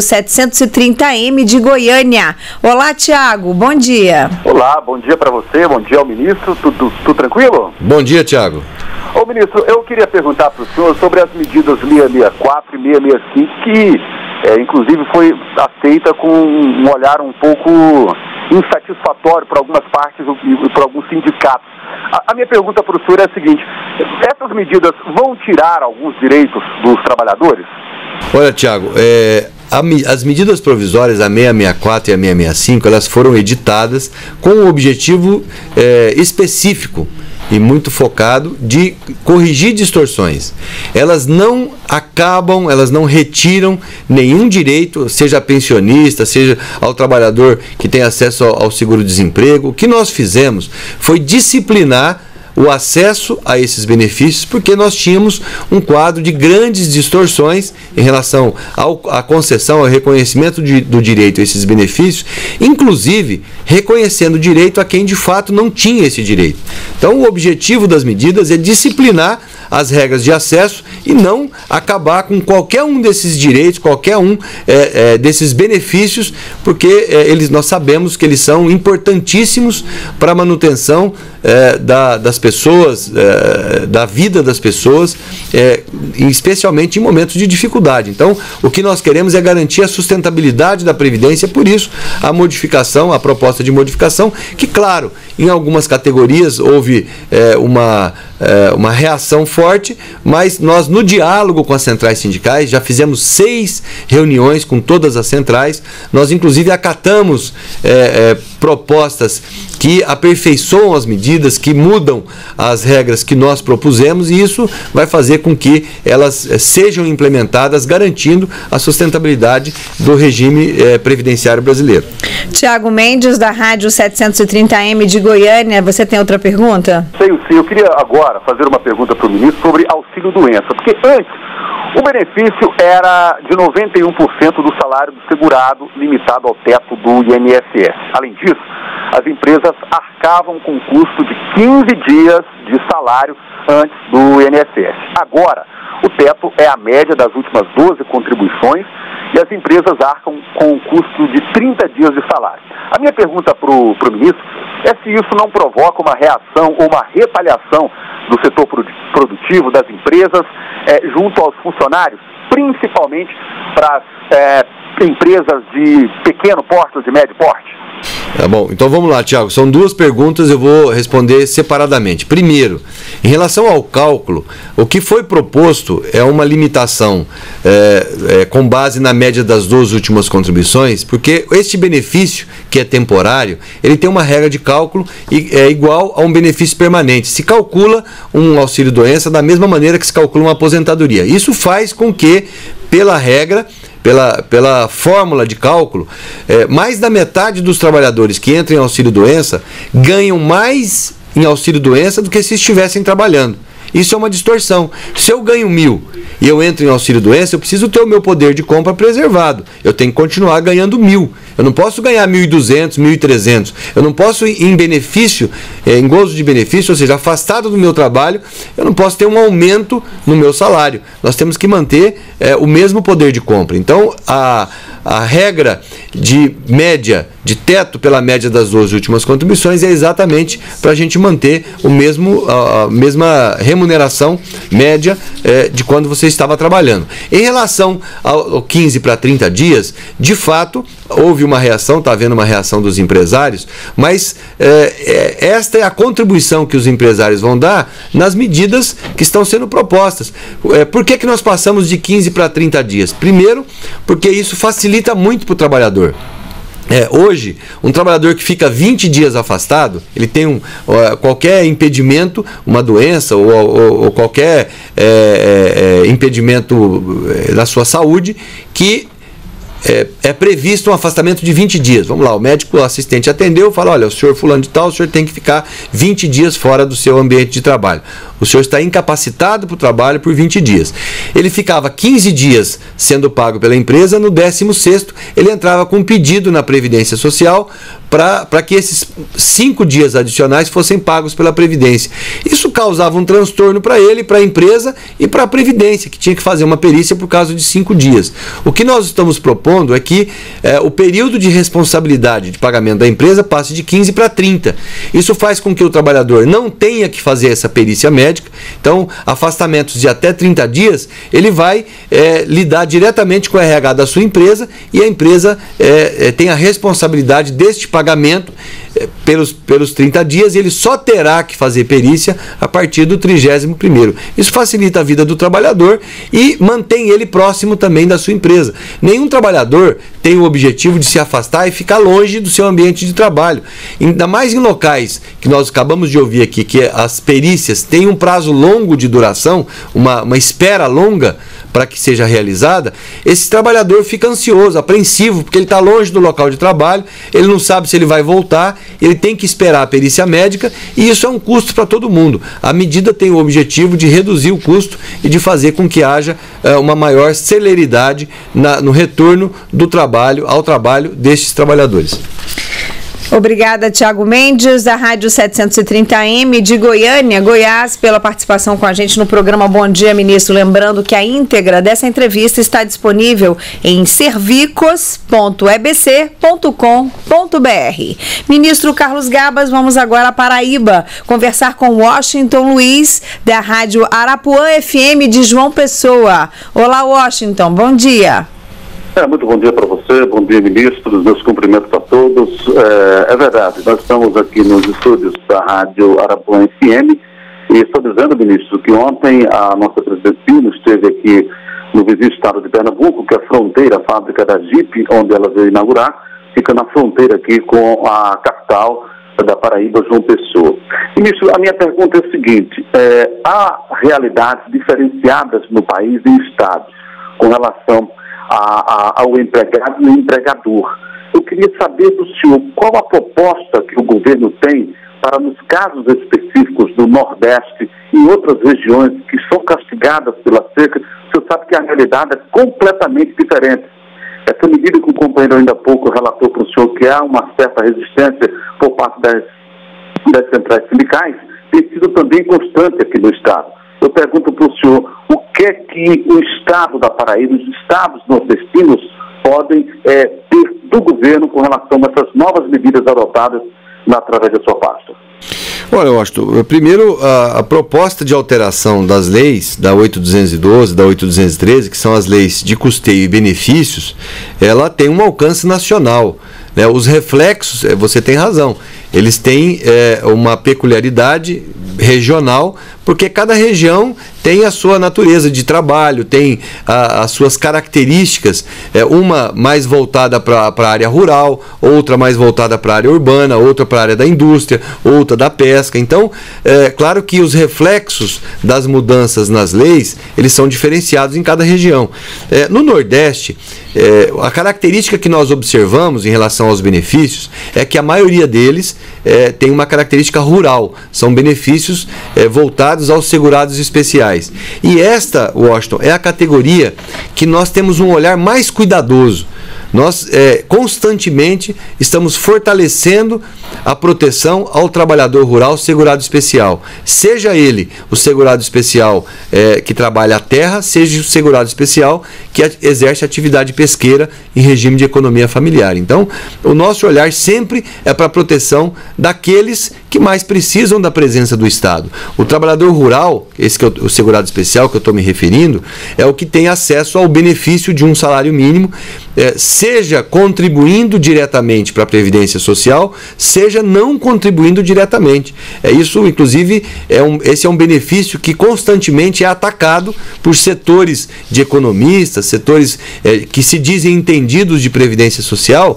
[SPEAKER 1] 730M de Goiânia. Olá, Tiago, bom dia.
[SPEAKER 9] Olá, bom dia para você, bom dia ao ministro, tudo tranquilo?
[SPEAKER 2] Bom dia, Tiago.
[SPEAKER 9] Ô, ministro, eu queria perguntar para o senhor sobre as medidas 664 e 665, que inclusive foi aceita com um olhar um pouco insatisfatório por algumas partes e por alguns sindicatos. A minha pergunta para o senhor é a seguinte: essas medidas vão tirar alguns direitos dos trabalhadores?
[SPEAKER 2] Olha, Tiago, as medidas provisórias, a 664 e a 665, elas foram editadas com um objetivo específico e muito focado de corrigir distorções. Elas não acabam, elas não retiram nenhum direito, seja pensionista, seja ao trabalhador que tem acesso ao seguro-desemprego. O que nós fizemos foi disciplinar o acesso a esses benefícios, porque nós tínhamos um quadro de grandes distorções em relação à concessão, ao reconhecimento do direito a esses benefícios, inclusive reconhecendo o direito a quem de fato não tinha esse direito. Então, o objetivo das medidas é disciplinar as regras de acesso e não acabar com qualquer um desses direitos, qualquer um desses benefícios, porque nós sabemos que eles são importantíssimos para a manutenção das pessoas, da vida das pessoas, especialmente em momentos de dificuldade. Então, o que nós queremos é garantir a sustentabilidade da Previdência, por isso a proposta de modificação, que, claro, em algumas categorias houve uma reação forte, mas nós, no diálogo com as centrais sindicais, já fizemos 6 reuniões com todas as centrais. Nós, inclusive, acatamos propostas que aperfeiçoam as medidas, que mudam as regras que nós propusemos, e isso vai fazer com que elas sejam implementadas, garantindo a sustentabilidade do regime previdenciário brasileiro.
[SPEAKER 1] Tiago Mendes, da Rádio 730M de Goiânia, você tem outra pergunta?
[SPEAKER 9] Sim, eu queria agora fazer uma pergunta para o ministro sobre auxílio-doença, porque antes o benefício era de 91% do salário do segurado, limitado ao teto do INSS. Além disso, as empresas arcavam com o custo de 15 dias de salário antes do INSS. Agora, o teto é a média das últimas 12 contribuições e as empresas arcam com o custo de 30 dias de salário. A minha pergunta para o ministro é se isso não provoca uma reação ou uma retaliação do setor produtivo, das empresas, junto aos funcionários, principalmente para as empresas de pequeno porte ou de médio porte.
[SPEAKER 2] Tá bom, então vamos lá, Tiago, são 2 perguntas, eu vou responder separadamente. Primeiro, em relação ao cálculo, o que foi proposto é uma limitação com base na média das 2 últimas contribuições, porque este benefício, que é temporário, ele tem uma regra de cálculo e é igual a um benefício permanente. Se calcula um auxílio-doença da mesma maneira que se calcula uma aposentadoria. Isso faz com que, pela regra, pela fórmula de cálculo, mais da metade dos trabalhadores que entram em auxílio-doença ganham mais em auxílio-doença do que se estivessem trabalhando. Isso é uma distorção. Se eu ganho 1.000 e eu entro em auxílio-doença, eu preciso ter o meu poder de compra preservado. Eu tenho que continuar ganhando 1.000. Eu não posso ganhar 1.200, 1.300. Eu não posso ir em benefício, em gozo de benefício, ou seja, afastado do meu trabalho, eu não posso ter um aumento no meu salário. Nós temos que manter o mesmo poder de compra. Então, a regra de média, de teto pela média das 12 últimas contribuições é exatamente para a gente manter a mesma remuneração média de quando você estava trabalhando. Em relação ao 15 para 30 dias, de fato, houve uma reação, está havendo uma reação dos empresários, mas esta é a contribuição que os empresários vão dar nas medidas que estão sendo propostas. Por que nós passamos de 15 para 30 dias? Primeiro, porque isso facilita muito para o trabalhador. Hoje, um trabalhador que fica 20 dias afastado, ele tem qualquer impedimento, uma doença ou qualquer impedimento da sua saúde, que é previsto um afastamento de 20 dias. Vamos lá, o médico assistente atendeu, fala, olha, o senhor fulano de tal, o senhor tem que ficar 20 dias fora do seu ambiente de trabalho. O senhor está incapacitado para o trabalho por 20 dias. Ele ficava 15 dias sendo pago pela empresa, no 16º ele entrava com um pedido na Previdência Social para que esses 5 dias adicionais fossem pagos pela Previdência. Isso causava um transtorno para ele, para a empresa e para a Previdência, que tinha que fazer uma perícia por causa de 5 dias. O que nós estamos propondo é que o período de responsabilidade de pagamento da empresa passe de 15 para 30. Isso faz com que o trabalhador não tenha que fazer essa perícia médica. Então, afastamentos de até 30 dias, ele vai lidar diretamente com o RH da sua empresa e a empresa tem a responsabilidade deste pagamento pelos 30 dias, e ele só terá que fazer perícia a partir do 31º. Isso facilita a vida do trabalhador e mantém ele próximo também da sua empresa. Nenhum trabalhador tem o objetivo de se afastar e ficar longe do seu ambiente de trabalho. Ainda mais em locais que nós acabamos de ouvir aqui, que as perícias têm um prazo longo de duração, uma espera longa para que seja realizada, esse trabalhador fica ansioso, apreensivo, porque ele está longe do local de trabalho, ele não sabe se ele vai voltar, ele tem que esperar a perícia médica, e isso é um custo para todo mundo. A medida tem o objetivo de reduzir o custo e de fazer com que haja uma maior celeridade no retorno do trabalho ao trabalho destes trabalhadores.
[SPEAKER 1] Obrigada, Tiago Mendes, da Rádio 730M de Goiânia, Goiás, pela participação com a gente no programa Bom Dia, Ministro. Lembrando que a íntegra dessa entrevista está disponível em servicos.ebc.com.br. Ministro Carlos Gabas, vamos agora a Paraíba, conversar com Washington Luiz, da Rádio Arapuã FM de João Pessoa. Olá, Washington, bom dia.
[SPEAKER 9] Muito bom dia para você, bom dia, ministro, meus cumprimentos a todos. É verdade, nós estamos aqui nos estúdios da Rádio Arapuã FM e estou dizendo, ministro, que ontem a nossa presidente Dilma esteve aqui no vizinho estado de Pernambuco, que é a fronteira, a fábrica da Jeep, onde ela veio inaugurar, fica na fronteira aqui com a capital da Paraíba, João Pessoa. Ministro, a minha pergunta é a seguinte, há realidades diferenciadas no país e estados com relação ao empregado e ao empregador. Eu queria saber do senhor qual a proposta que o governo tem para, nos casos específicos do Nordeste e outras regiões que são castigadas pela seca. O senhor sabe que a realidade é completamente diferente. Essa medida que o companheiro ainda há pouco relatou para o senhor, que há uma certa resistência por parte das centrais sindicais, tem sido também constante aqui no Estado. Eu pergunto para o senhor, o que é que o Estado da Paraíba, os estados nordestinos podem ter do governo com relação a essas novas medidas adotadas através da sua pasta?
[SPEAKER 2] Olha, Washington, primeiro a proposta de alteração das leis, da 8.212, da 8.213, que são as leis de custeio e benefícios, ela tem um alcance nacional. Né? Os reflexos, você tem razão, eles têm uma peculiaridade regional, porque cada região tem a sua natureza de trabalho, tem as suas características, uma mais voltada para a área rural, outra mais voltada para a área urbana, outra para a área da indústria, outra da pesca. Então, claro que os reflexos das mudanças nas leis, eles são diferenciados em cada região. No Nordeste, a característica que nós observamos em relação aos benefícios é que a maioria deles têm uma característica rural, são benefícios voltados aos segurados especiais. E esta, Washington, é a categoria que nós temos um olhar mais cuidadoso. Nós constantemente estamos fortalecendo a proteção ao trabalhador rural segurado especial. Seja ele o segurado especial que trabalha a terra, seja o segurado especial que exerce atividade pesqueira em regime de economia familiar. Então, o nosso olhar sempre é para a proteção daqueles que mais precisam da presença do Estado. O trabalhador rural, esse que é o segurado especial que eu estou me referindo, é o que tem acesso ao benefício de um salário mínimo, seja contribuindo diretamente para a Previdência Social, seja não contribuindo diretamente. Isso, inclusive, esse é um benefício que constantemente é atacado por setores de economistas, setores que se dizem entendidos de Previdência Social.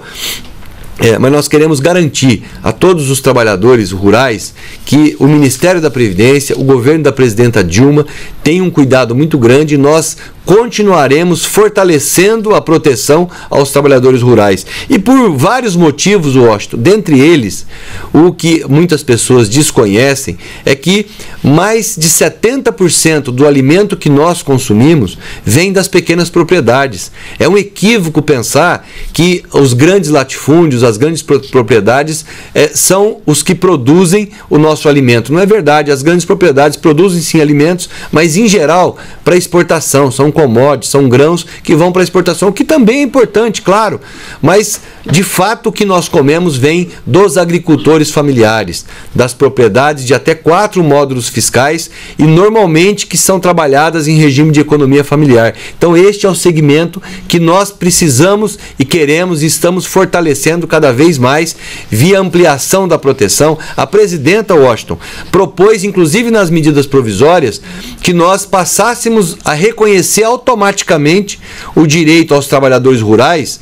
[SPEAKER 2] Mas nós queremos garantir a todos os trabalhadores rurais que o Ministério da Previdência, o governo da presidenta Dilma, tem um cuidado muito grande e nós continuaremos fortalecendo a proteção aos trabalhadores rurais. E por vários motivos, Washington, dentre eles, o que muitas pessoas desconhecem é que mais de 70% do alimento que nós consumimos vem das pequenas propriedades. É um equívoco pensar que os grandes latifúndios, as grandes propriedades são os que produzem o nosso alimento. Não é verdade, as grandes propriedades produzem sim alimentos, mas em geral para exportação, são commodities, são grãos que vão para exportação, que também é importante, claro, mas de fato o que nós comemos vem dos agricultores familiares, das propriedades de até 4 módulos fiscais e normalmente que são trabalhadas em regime de economia familiar. Então este é o segmento que nós precisamos e queremos e estamos fortalecendo cada vez mais via ampliação da proteção. A presidenta Washington propôs, inclusive nas medidas provisórias, que nós passássemos a reconhecer automaticamente o direito aos trabalhadores rurais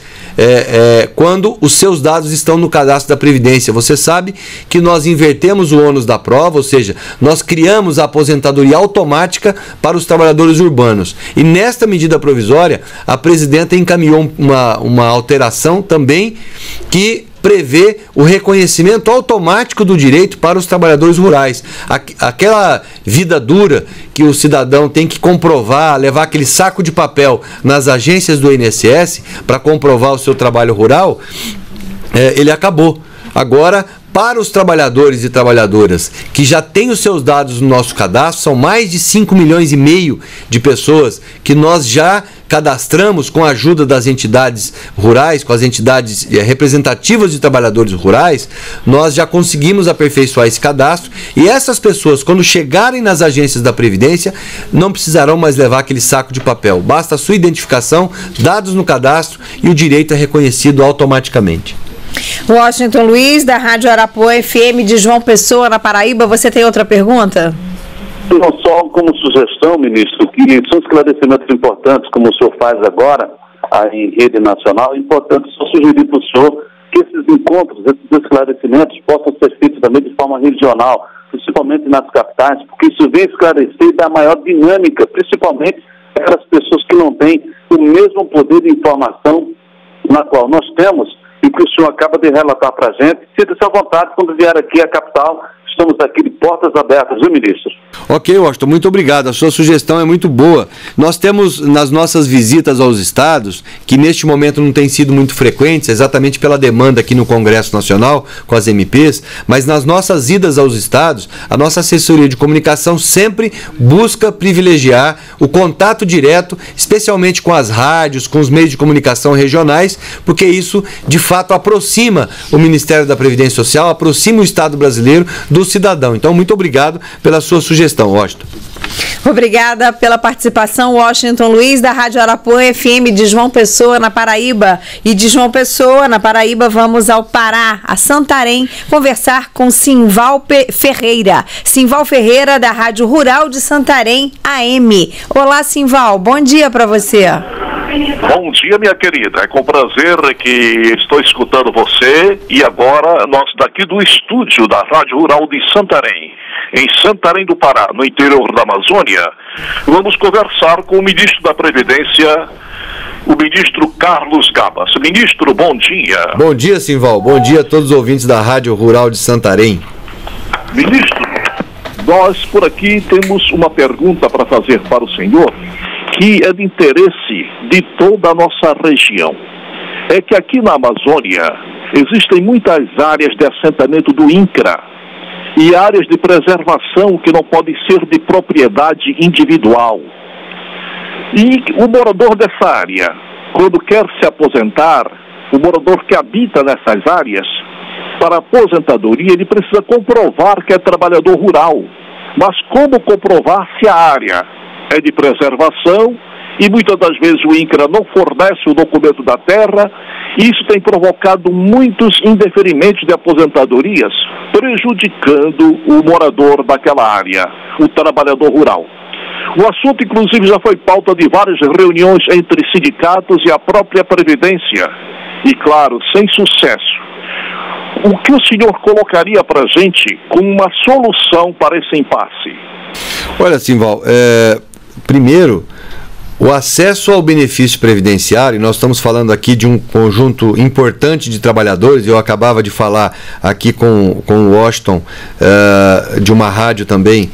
[SPEAKER 2] quando os seus dados estão no cadastro da Previdência. Você sabe que nós invertemos o ônus da prova, ou seja, nós criamos a aposentadoria automática para os trabalhadores urbanos. E nesta medida provisória, a presidenta encaminhou uma alteração também que prevê o reconhecimento automático do direito para os trabalhadores rurais. Aquela vida dura que o cidadão tem que comprovar, levar aquele saco de papel nas agências do INSS para comprovar o seu trabalho rural, ele acabou. Agora, para os trabalhadores e trabalhadoras que já têm os seus dados no nosso cadastro, são mais de 5,5 milhões de pessoas que nós já cadastramos com a ajuda das entidades rurais, com as entidades representativas de trabalhadores rurais, nós já conseguimos aperfeiçoar esse cadastro e essas pessoas, quando chegarem nas agências da Previdência, não precisarão mais levar aquele saco de papel. Basta a sua identificação, dados no cadastro e o direito é reconhecido automaticamente.
[SPEAKER 1] Washington Luiz, da Rádio Arapuã FM de João Pessoa, na Paraíba, você tem outra pergunta?
[SPEAKER 9] Não só como sugestão, ministro, que são esclarecimentos importantes, como o senhor faz agora, em rede nacional, é importante só sugerir para o senhor que esses encontros, esses esclarecimentos possam ser feitos também de forma regional, principalmente nas capitais, porque isso vem esclarecer e dar maior dinâmica, principalmente para as pessoas que não têm o mesmo poder de informação na qual nós temos, e que o senhor acaba de relatar para a gente. Sinta-se à vontade quando vier aqui à capital. Estamos aqui de portas abertas, viu, ministro?
[SPEAKER 2] Ok, Washington, muito obrigado. A sua sugestão é muito boa. Nós temos nas nossas visitas aos estados, que neste momento não têm sido muito frequentes, exatamente pela demanda aqui no Congresso Nacional, com as MPs, mas nas nossas idas aos estados, a nossa assessoria de comunicação sempre busca privilegiar o contato direto, especialmente com as rádios, com os meios de comunicação regionais, porque isso, de fato, aproxima o Ministério da Previdência Social, aproxima o Estado brasileiro do cidadão. Então, muito obrigado pela sua sugestão, Washington.
[SPEAKER 1] Obrigada pela participação, Washington Luiz, da Rádio Arapuã FM de João Pessoa, na Paraíba. E de João Pessoa, na Paraíba, vamos ao Pará, a Santarém, conversar com Simval Ferreira. Simval Ferreira, da Rádio Rural de Santarém, AM. Olá, Simval, bom dia para você.
[SPEAKER 10] Bom dia, minha querida. É com prazer que estou escutando você e agora nós daqui do estúdio da Rádio Rural de Santarém, em Santarém do Pará, no interior da Amazônia, vamos conversar com o ministro da Previdência, o ministro Carlos Gabas. Ministro, bom dia.
[SPEAKER 2] Bom dia, Simval. Bom dia a todos os ouvintes da Rádio Rural de Santarém.
[SPEAKER 10] Ministro, nós por aqui temos uma pergunta para fazer para o senhor, que é de interesse de toda a nossa região. É que aqui na Amazônia existem muitas áreas de assentamento do INCRA e áreas de preservação que não podem ser de propriedade individual. E o morador dessa área, quando quer se aposentar, o morador que habita nessas áreas, para aposentadoria, ele precisa comprovar que é trabalhador rural. Mas como comprovar se a área é de preservação e muitas das vezes o INCRA não fornece o documento da terra? Isso tem provocado muitos indeferimentos de aposentadorias, prejudicando o morador daquela área, o trabalhador rural. O assunto, inclusive, já foi pauta de várias reuniões entre sindicatos e a própria Previdência. E, claro, sem sucesso. O que o senhor colocaria para a gente como uma solução para esse impasse?
[SPEAKER 2] Olha, Simval, primeiro, o acesso ao benefício previdenciário, nós estamos falando aqui de um conjunto importante de trabalhadores, eu acabava de falar aqui com o Washington, de uma rádio também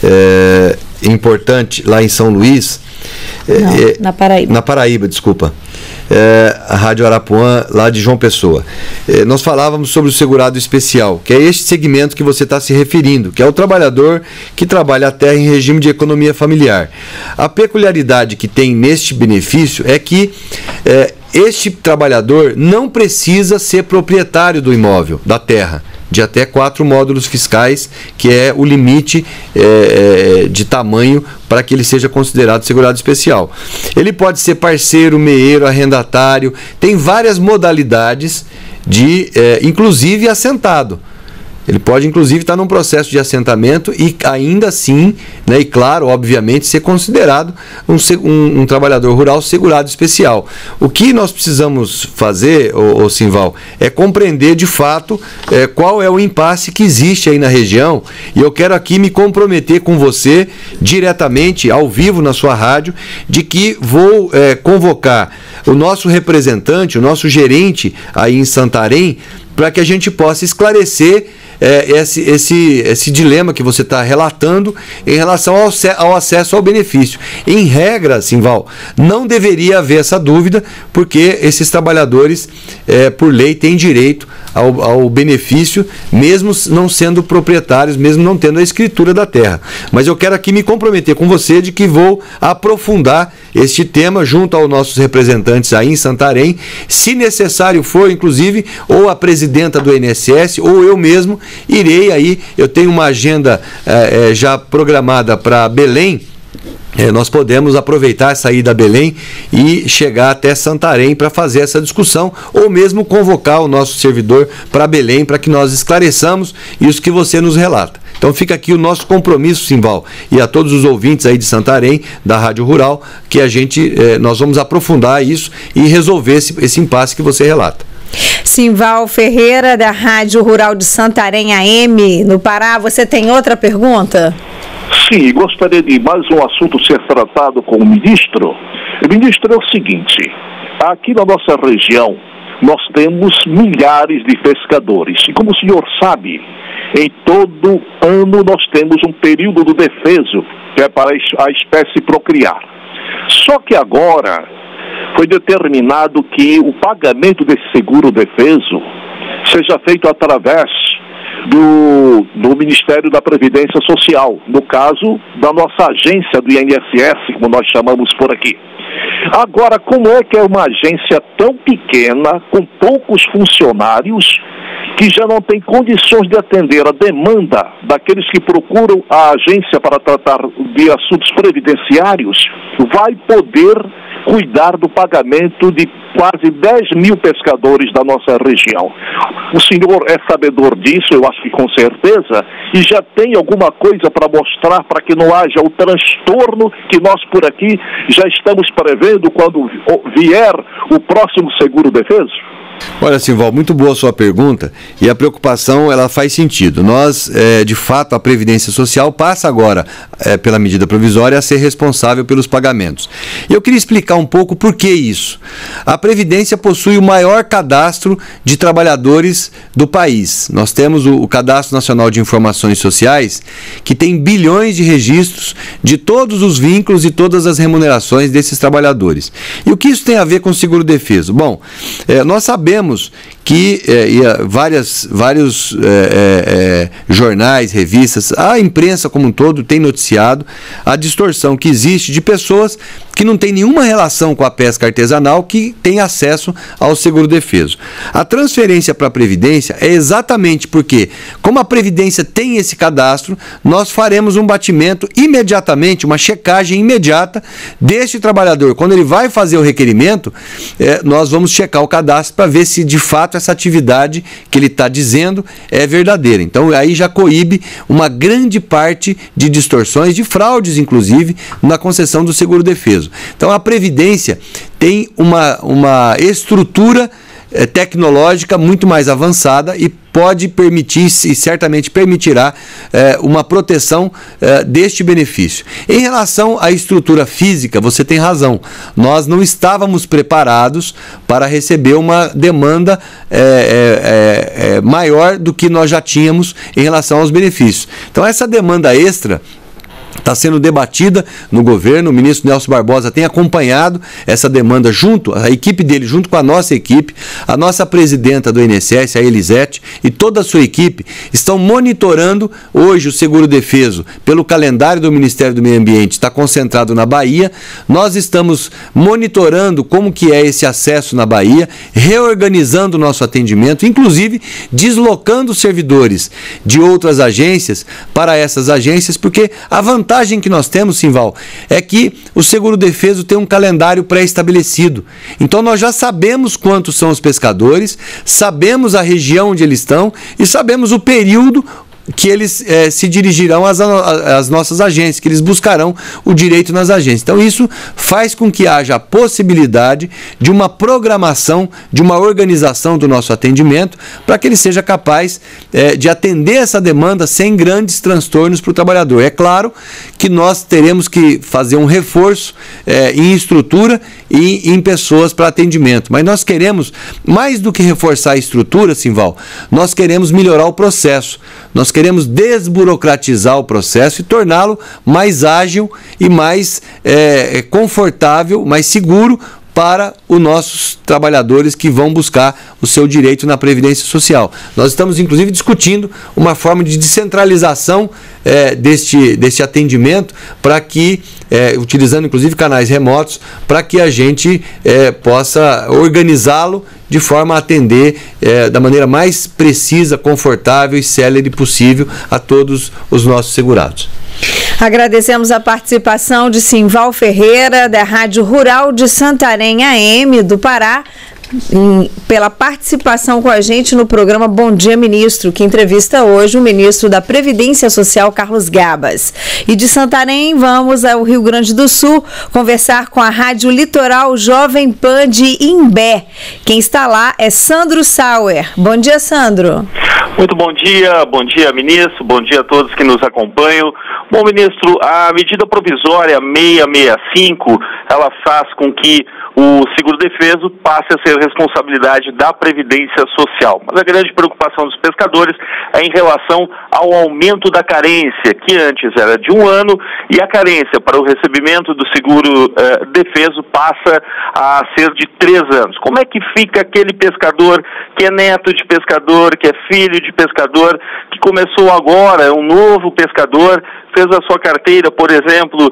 [SPEAKER 2] importante lá em São Luís.
[SPEAKER 1] Na Paraíba.
[SPEAKER 2] Na Paraíba, desculpa. A Rádio Arapuã, lá de João Pessoa. Nós falávamos sobre o segurado especial, que é este segmento que você está se referindo, que é o trabalhador que trabalha a terra em regime de economia familiar. A peculiaridade que tem neste benefício é que este trabalhador não precisa ser proprietário do imóvel, da terra, de até 4 módulos fiscais, que é o limite de tamanho para que ele seja considerado segurado especial. Ele pode ser parceiro, meeiro, arrendatário, tem várias modalidades de, inclusive assentado. Ele pode, inclusive, estar num processo de assentamento e ainda assim, né, e claro, obviamente, ser considerado um trabalhador rural segurado especial. O que nós precisamos fazer, Simval, é compreender de fato qual é o impasse que existe aí na região, e eu quero aqui me comprometer com você, diretamente, ao vivo na sua rádio, de que vou convocar o nosso representante, o nosso gerente aí em Santarém, para que a gente possa esclarecer esse dilema que você está relatando em relação ao acesso ao benefício. Em regra, Simval, não deveria haver essa dúvida, porque esses trabalhadores, por lei, têm direito ao benefício, mesmo não sendo proprietários, mesmo não tendo a escritura da terra. Mas eu quero aqui me comprometer com você de que vou aprofundar este tema junto aos nossos representantes aí em Santarém, se necessário for, inclusive, ou a presidenta do INSS, ou eu mesmo irei aí, eu tenho uma agenda já programada para Belém. Nós podemos aproveitar essa ida a Belém e chegar até Santarém para fazer essa discussão, ou mesmo convocar o nosso servidor para Belém para que nós esclareçamos isso que você nos relata. Então fica aqui o nosso compromisso, Simval, e a todos os ouvintes aí de Santarém, da Rádio Rural, que nós vamos aprofundar isso e resolver esse impasse que você relata.
[SPEAKER 1] Simval Ferreira, da Rádio Rural de Santarém AM, no Pará, você tem outra pergunta?
[SPEAKER 10] Sim, gostaria de mais um assunto ser tratado com o ministro. Ministro, é o seguinte, aqui na nossa região nós temos milhares de pescadores e, como o senhor sabe, em todo ano nós temos um período do defeso, que é para a espécie procriar. Só que agora foi determinado que o pagamento desse seguro defeso seja feito através do Ministério da Previdência Social, no caso da nossa agência do INSS, como nós chamamos por aqui. Agora, como é que é uma agência tão pequena, com poucos funcionários, que já não tem condições de atender a demanda daqueles que procuram a agência para tratar de assuntos previdenciários, vai poder cuidar do pagamento de quase 10 mil pescadores da nossa região? O senhor é sabedor disso, eu acho que com certeza, e já tem alguma coisa para mostrar para que não haja o transtorno que nós por aqui já estamos prevendo quando vier o próximo seguro defeso?
[SPEAKER 2] Olha, Simval, muito boa a sua pergunta e a preocupação, ela faz sentido. Nós, de fato, a Previdência Social passa agora, pela medida provisória, a ser responsável pelos pagamentos. E eu queria explicar um pouco por que isso. A Previdência possui o maior cadastro de trabalhadores do país. Nós temos o Cadastro Nacional de Informações Sociais, que tem bilhões de registros de todos os vínculos e todas as remunerações desses trabalhadores. E o que isso tem a ver com o seguro-defeso? Bom, nós sabemos que vários jornais, revistas, a imprensa como um todo tem noticiado a distorção que existe de pessoas que não têm nenhuma relação com a pesca artesanal que têm acesso ao seguro-defeso. A transferência para a Previdência é exatamente porque, como a Previdência tem esse cadastro, nós faremos um batimento imediatamente, uma checagem imediata deste trabalhador. Quando ele vai fazer o requerimento, nós vamos checar o cadastro para ver se de fato essa atividade que ele está dizendo é verdadeira. Então aí já coíbe uma grande parte de distorções, de fraudes inclusive, na concessão do seguro-defeso. Então a Previdência tem uma estrutura tecnológica muito mais avançada e pode permitir, e certamente permitirá, uma proteção deste benefício. Em relação à estrutura física, você tem razão. Nós não estávamos preparados para receber uma demanda maior do que nós já tínhamos em relação aos benefícios. Então, essa demanda extra está sendo debatida no governo. O ministro Nelson Barbosa tem acompanhado essa demanda a equipe dele, junto com a nossa equipe, a nossa presidenta do INSS, a Elisete, e toda a sua equipe, estão monitorando hoje o seguro-defeso pelo calendário do Ministério do Meio Ambiente, está concentrado na Bahia. Nós estamos monitorando como que é esse acesso na Bahia, reorganizando o nosso atendimento, inclusive deslocando servidores de outras agências para essas agências, porque a vantagem que nós temos, Simval, é que o seguro-defeso tem um calendário pré-estabelecido. Então nós já sabemos quantos são os pescadores, sabemos a região onde eles estão e sabemos o período que eles se dirigirão às nossas agências, que eles buscarão o direito nas agências. Então isso faz com que haja a possibilidade de uma programação, de uma organização do nosso atendimento, para que ele seja capaz de atender essa demanda sem grandes transtornos para o trabalhador. É claro que nós teremos que fazer um reforço em estrutura e em pessoas para atendimento, mas nós queremos, mais do que reforçar a estrutura, Simval, nós queremos melhorar o processo. Nós queremos desburocratizar o processo e torná-lo mais ágil e mais confortável, mais seguro para os nossos trabalhadores que vão buscar o seu direito na Previdência Social. Nós estamos, inclusive, discutindo uma forma de descentralização deste atendimento para que, utilizando, inclusive, canais remotos, para que a gente possa organizá-lo de forma a atender da maneira mais precisa, confortável e célere possível a todos os nossos segurados.
[SPEAKER 1] Agradecemos a participação de Simval Ferreira, da Rádio Rural de Santarém AM do Pará, pela participação com a gente no programa Bom Dia Ministro, que entrevista hoje o ministro da Previdência Social, Carlos Gabas. E de Santarém vamos ao Rio Grande do Sul conversar com a Rádio Litoral Jovem Pan de Imbé. Quem está lá é Sandro Sauer. Bom dia, Sandro.
[SPEAKER 11] Muito bom dia, ministro, bom dia a todos que nos acompanham. Bom, ministro, a medida provisória 665, ela faz com que o seguro-defeso passe a ser responsabilidade da Previdência Social. Mas a grande preocupação dos pescadores é em relação ao aumento da carência, que antes era de 1 ano, e a carência para o recebimento do seguro-defeso passa a ser de 3 anos. Como é que fica aquele pescador que é neto de pescador, que é filho de pescador, que começou agora, é um novo pescador, fez a sua carteira, por exemplo,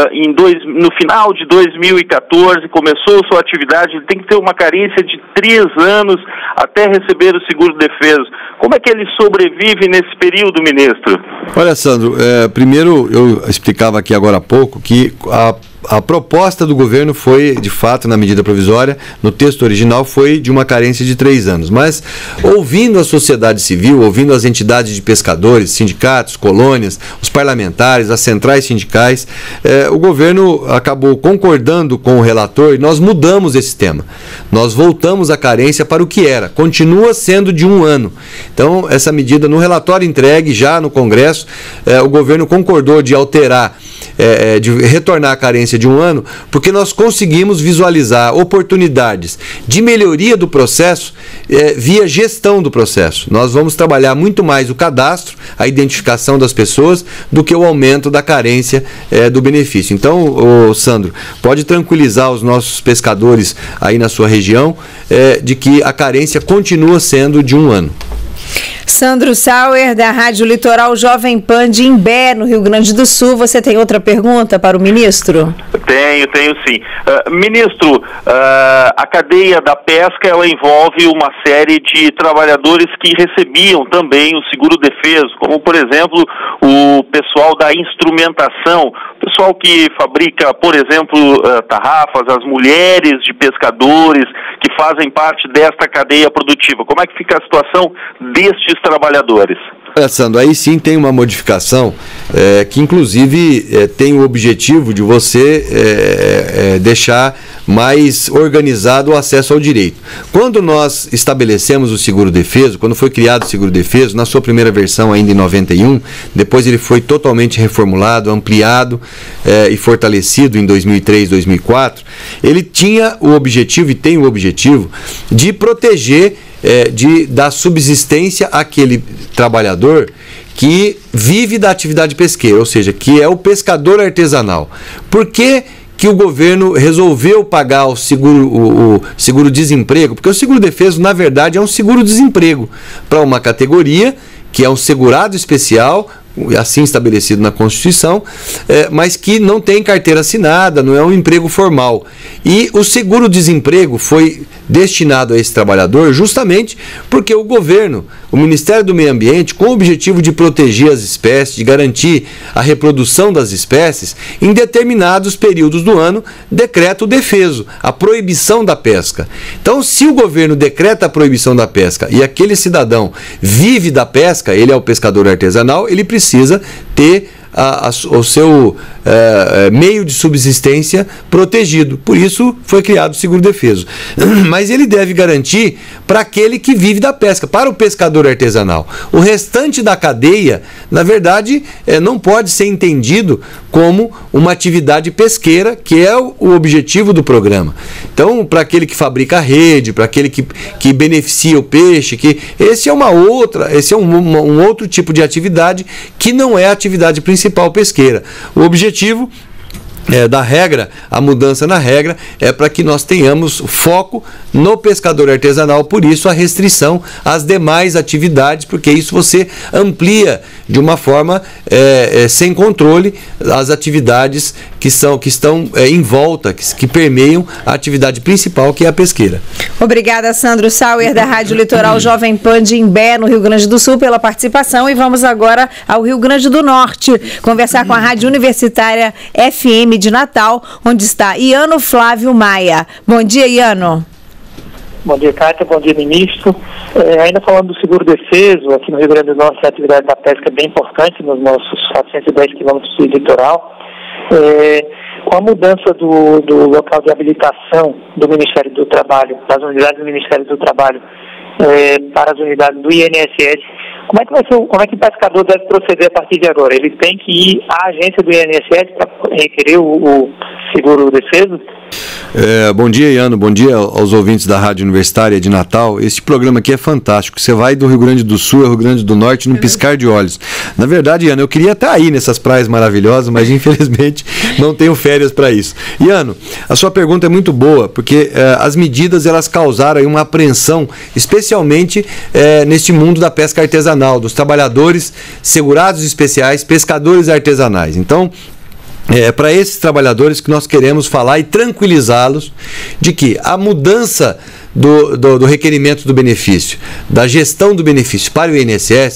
[SPEAKER 11] no final de 2014, começou a sua atividade, ele tem que ter uma carência de 3 anos até receber o seguro-defeso. Como é que ele sobrevive nesse período, ministro?
[SPEAKER 2] Olha, Sandro, primeiro eu explicava aqui agora há pouco que A proposta do governo foi, de fato, na medida provisória, no texto original, foi de uma carência de 3 anos. Mas, ouvindo a sociedade civil, ouvindo as entidades de pescadores, sindicatos, colônias, os parlamentares, as centrais sindicais, o governo acabou concordando com o relator e nós mudamos esse tema. Nós voltamos a carência para o que era. Continua sendo de 1 ano. Então, essa medida, no relatório entregue já no Congresso, o governo concordou de alterar, de retornar a carência de 1 ano, porque nós conseguimos visualizar oportunidades de melhoria do processo via gestão do processo. Nós vamos trabalhar muito mais o cadastro, a identificação das pessoas, do que o aumento da carência do benefício. Então, Sandro, pode tranquilizar os nossos pescadores aí na sua região de que a carência continua sendo de 1 ano.
[SPEAKER 1] Sandro Sauer, da Rádio Litoral Jovem Pan de Imbé, no Rio Grande do Sul. Você tem outra pergunta para o ministro?
[SPEAKER 11] Tenho sim. Ministro, a cadeia da pesca, ela envolve uma série de trabalhadores que recebiam também o seguro-defeso, como, por exemplo, o pessoal da instrumentação, o pessoal que fabrica, por exemplo, tarrafas, as mulheres de pescadores que fazem parte desta cadeia produtiva. Como é que fica a situação destes trabalhadores?
[SPEAKER 2] Sandro, aí sim tem uma modificação que inclusive tem o objetivo de você deixar mais organizado o acesso ao direito. Quando nós estabelecemos o seguro-defeso, quando foi criado o seguro-defeso, na sua primeira versão ainda em 91, depois ele foi totalmente reformulado, ampliado e fortalecido em 2003, 2004, ele tinha o objetivo e tem o objetivo de proteger da subsistência aquele trabalhador que vive da atividade pesqueira, ou seja, que é o pescador artesanal. Por que o governo resolveu pagar o seguro-desemprego? Porque o seguro-defeso, na verdade, é um seguro-desemprego para uma categoria que é um segurado especial, assim estabelecido na Constituição, mas que não tem carteira assinada, não é um emprego formal. E o seguro-desemprego foi destinado a esse trabalhador justamente porque o governo, o Ministério do Meio Ambiente, com o objetivo de proteger as espécies, de garantir a reprodução das espécies, em determinados períodos do ano, decreta o defeso, a proibição da pesca. Então, se o governo decreta a proibição da pesca e aquele cidadão vive da pesca, ele é o pescador artesanal, ele precisa ter o seu meio de subsistência protegido. Por isso foi criado o seguro-defeso. Mas ele deve garantir para aquele que vive da pesca, para o pescador artesanal. O restante da cadeia, na verdade, não pode ser entendido como uma atividade pesqueira, que é o objetivo do programa. Então, para aquele que fabrica a rede, para aquele que beneficia o peixe, esse é um outro tipo de atividade que não é a atividade principal pesqueira. O objetivo da regra, a mudança na regra, é para que nós tenhamos foco no pescador artesanal, por isso a restrição às demais atividades, porque isso você amplia de uma forma sem controle as atividades que estão em volta, que permeiam a atividade principal, que é a pesqueira.
[SPEAKER 1] Obrigada, Sandro Sauer, da Rádio Litoral Jovem Pan de Imbé, no Rio Grande do Sul, pela participação, e vamos agora ao Rio Grande do Norte, conversar com a Rádio Universitária FM de Natal, onde está Iano Flávio Maia. Bom dia, Iano.
[SPEAKER 12] Bom dia, Kátia. Bom dia, ministro. Ainda falando do seguro-defeso, aqui no Rio Grande do Norte, a atividade da pesca é bem importante nos nossos 410 quilômetros de litoral. Com a mudança do local de habilitação do Ministério do Trabalho, das unidades do Ministério do Trabalho, para as unidades do INSS, como é que o pescador deve proceder a partir de agora? Ele tem que ir à agência do INSS para requerer o seguro-defeso?
[SPEAKER 2] Bom dia, Iano, bom dia aos ouvintes da Rádio Universitária de Natal. Este programa aqui é fantástico, você vai do Rio Grande do Sul ao Rio Grande do Norte num piscar de olhos. Na verdade, Iano, eu queria estar aí nessas praias maravilhosas, mas infelizmente não tenho férias para isso. Iano, a sua pergunta é muito boa, porque as medidas elas causaram aí uma apreensão, especialmente neste mundo da pesca artesanal, dos trabalhadores segurados especiais, pescadores artesanais. Então, para esses trabalhadores que nós queremos falar e tranquilizá-los de que a mudança do requerimento do benefício, da gestão do benefício para o INSS,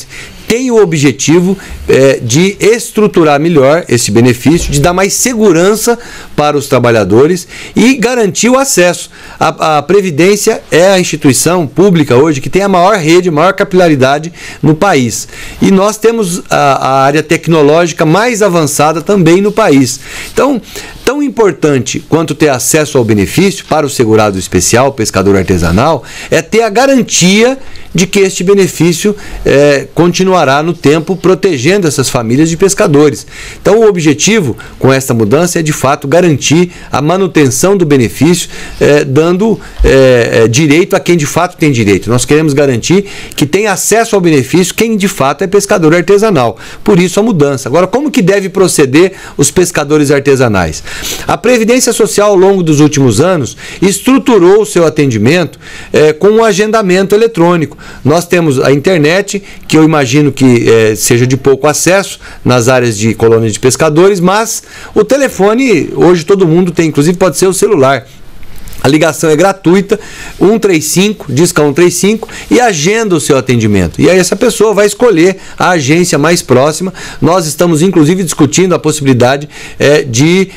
[SPEAKER 2] tem o objetivo de estruturar melhor esse benefício, de dar mais segurança para os trabalhadores e garantir o acesso. A Previdência é a instituição pública hoje que tem a maior rede, a maior capilaridade no país. E nós temos a área tecnológica mais avançada também no país. Então, tão importante quanto ter acesso ao benefício para o segurado especial, pescador artesanal, é ter a garantia de que este benefício continuará no tempo protegendo essas famílias de pescadores. Então, o objetivo com esta mudança é, de fato, garantir a manutenção do benefício, dando direito a quem de fato tem direito. Nós queremos garantir que tem acesso ao benefício quem de fato é pescador artesanal. Por isso a mudança. Agora, como que deve proceder os pescadores artesanais? A Previdência Social, ao longo dos últimos anos, estruturou o seu atendimento com um agendamento eletrônico. Nós temos a internet, que eu imagino que seja de pouco acesso nas áreas de colônias de pescadores, mas o telefone, hoje todo mundo tem, inclusive pode ser o celular. A ligação é gratuita, 135, disca 135 e agenda o seu atendimento. E aí essa pessoa vai escolher a agência mais próxima. Nós estamos inclusive discutindo a possibilidade de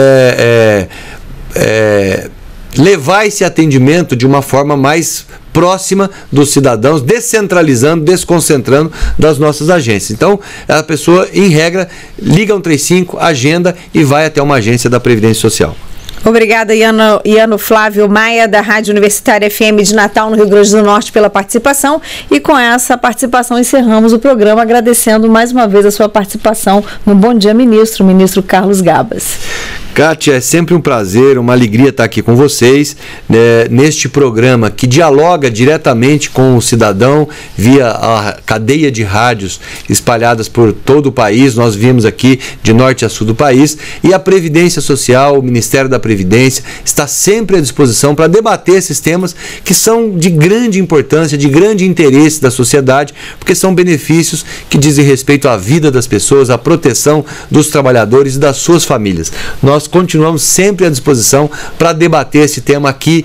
[SPEAKER 2] levar esse atendimento de uma forma mais próxima dos cidadãos, descentralizando, desconcentrando das nossas agências. Então, a pessoa, em regra, liga 135, agenda e vai até uma agência da Previdência Social.
[SPEAKER 1] Obrigada, Iano Flávio Maia, da Rádio Universitária FM de Natal, no Rio Grande do Norte, pela participação. E com essa participação encerramos o programa, agradecendo mais uma vez a sua participação no Bom Dia Ministro, o ministro Carlos Gabas.
[SPEAKER 2] Kátia, é sempre um prazer, uma alegria estar aqui com vocês, neste programa que dialoga diretamente com o cidadão via a cadeia de rádios espalhadas por todo o país. Nós viemos aqui de norte a sul do país e a Previdência Social, o Ministério da Previdência, está sempre à disposição para debater esses temas que são de grande importância, de grande interesse da sociedade, porque são benefícios que dizem respeito à vida das pessoas, à proteção dos trabalhadores e das suas famílias. Nós continuamos sempre à disposição para debater esse tema aqui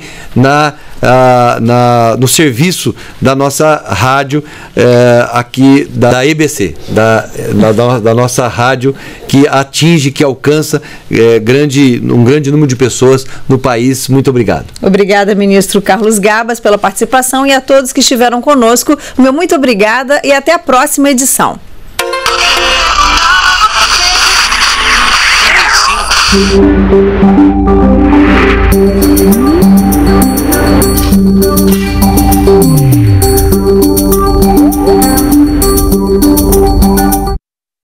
[SPEAKER 2] no serviço da nossa rádio, aqui da EBC, da nossa rádio que atinge, que alcança um grande número de pessoas no país. Muito obrigado.
[SPEAKER 1] Obrigada, ministro Carlos Gabas, pela participação e a todos que estiveram conosco. O meu muito obrigada e até a próxima edição.
[SPEAKER 13] Música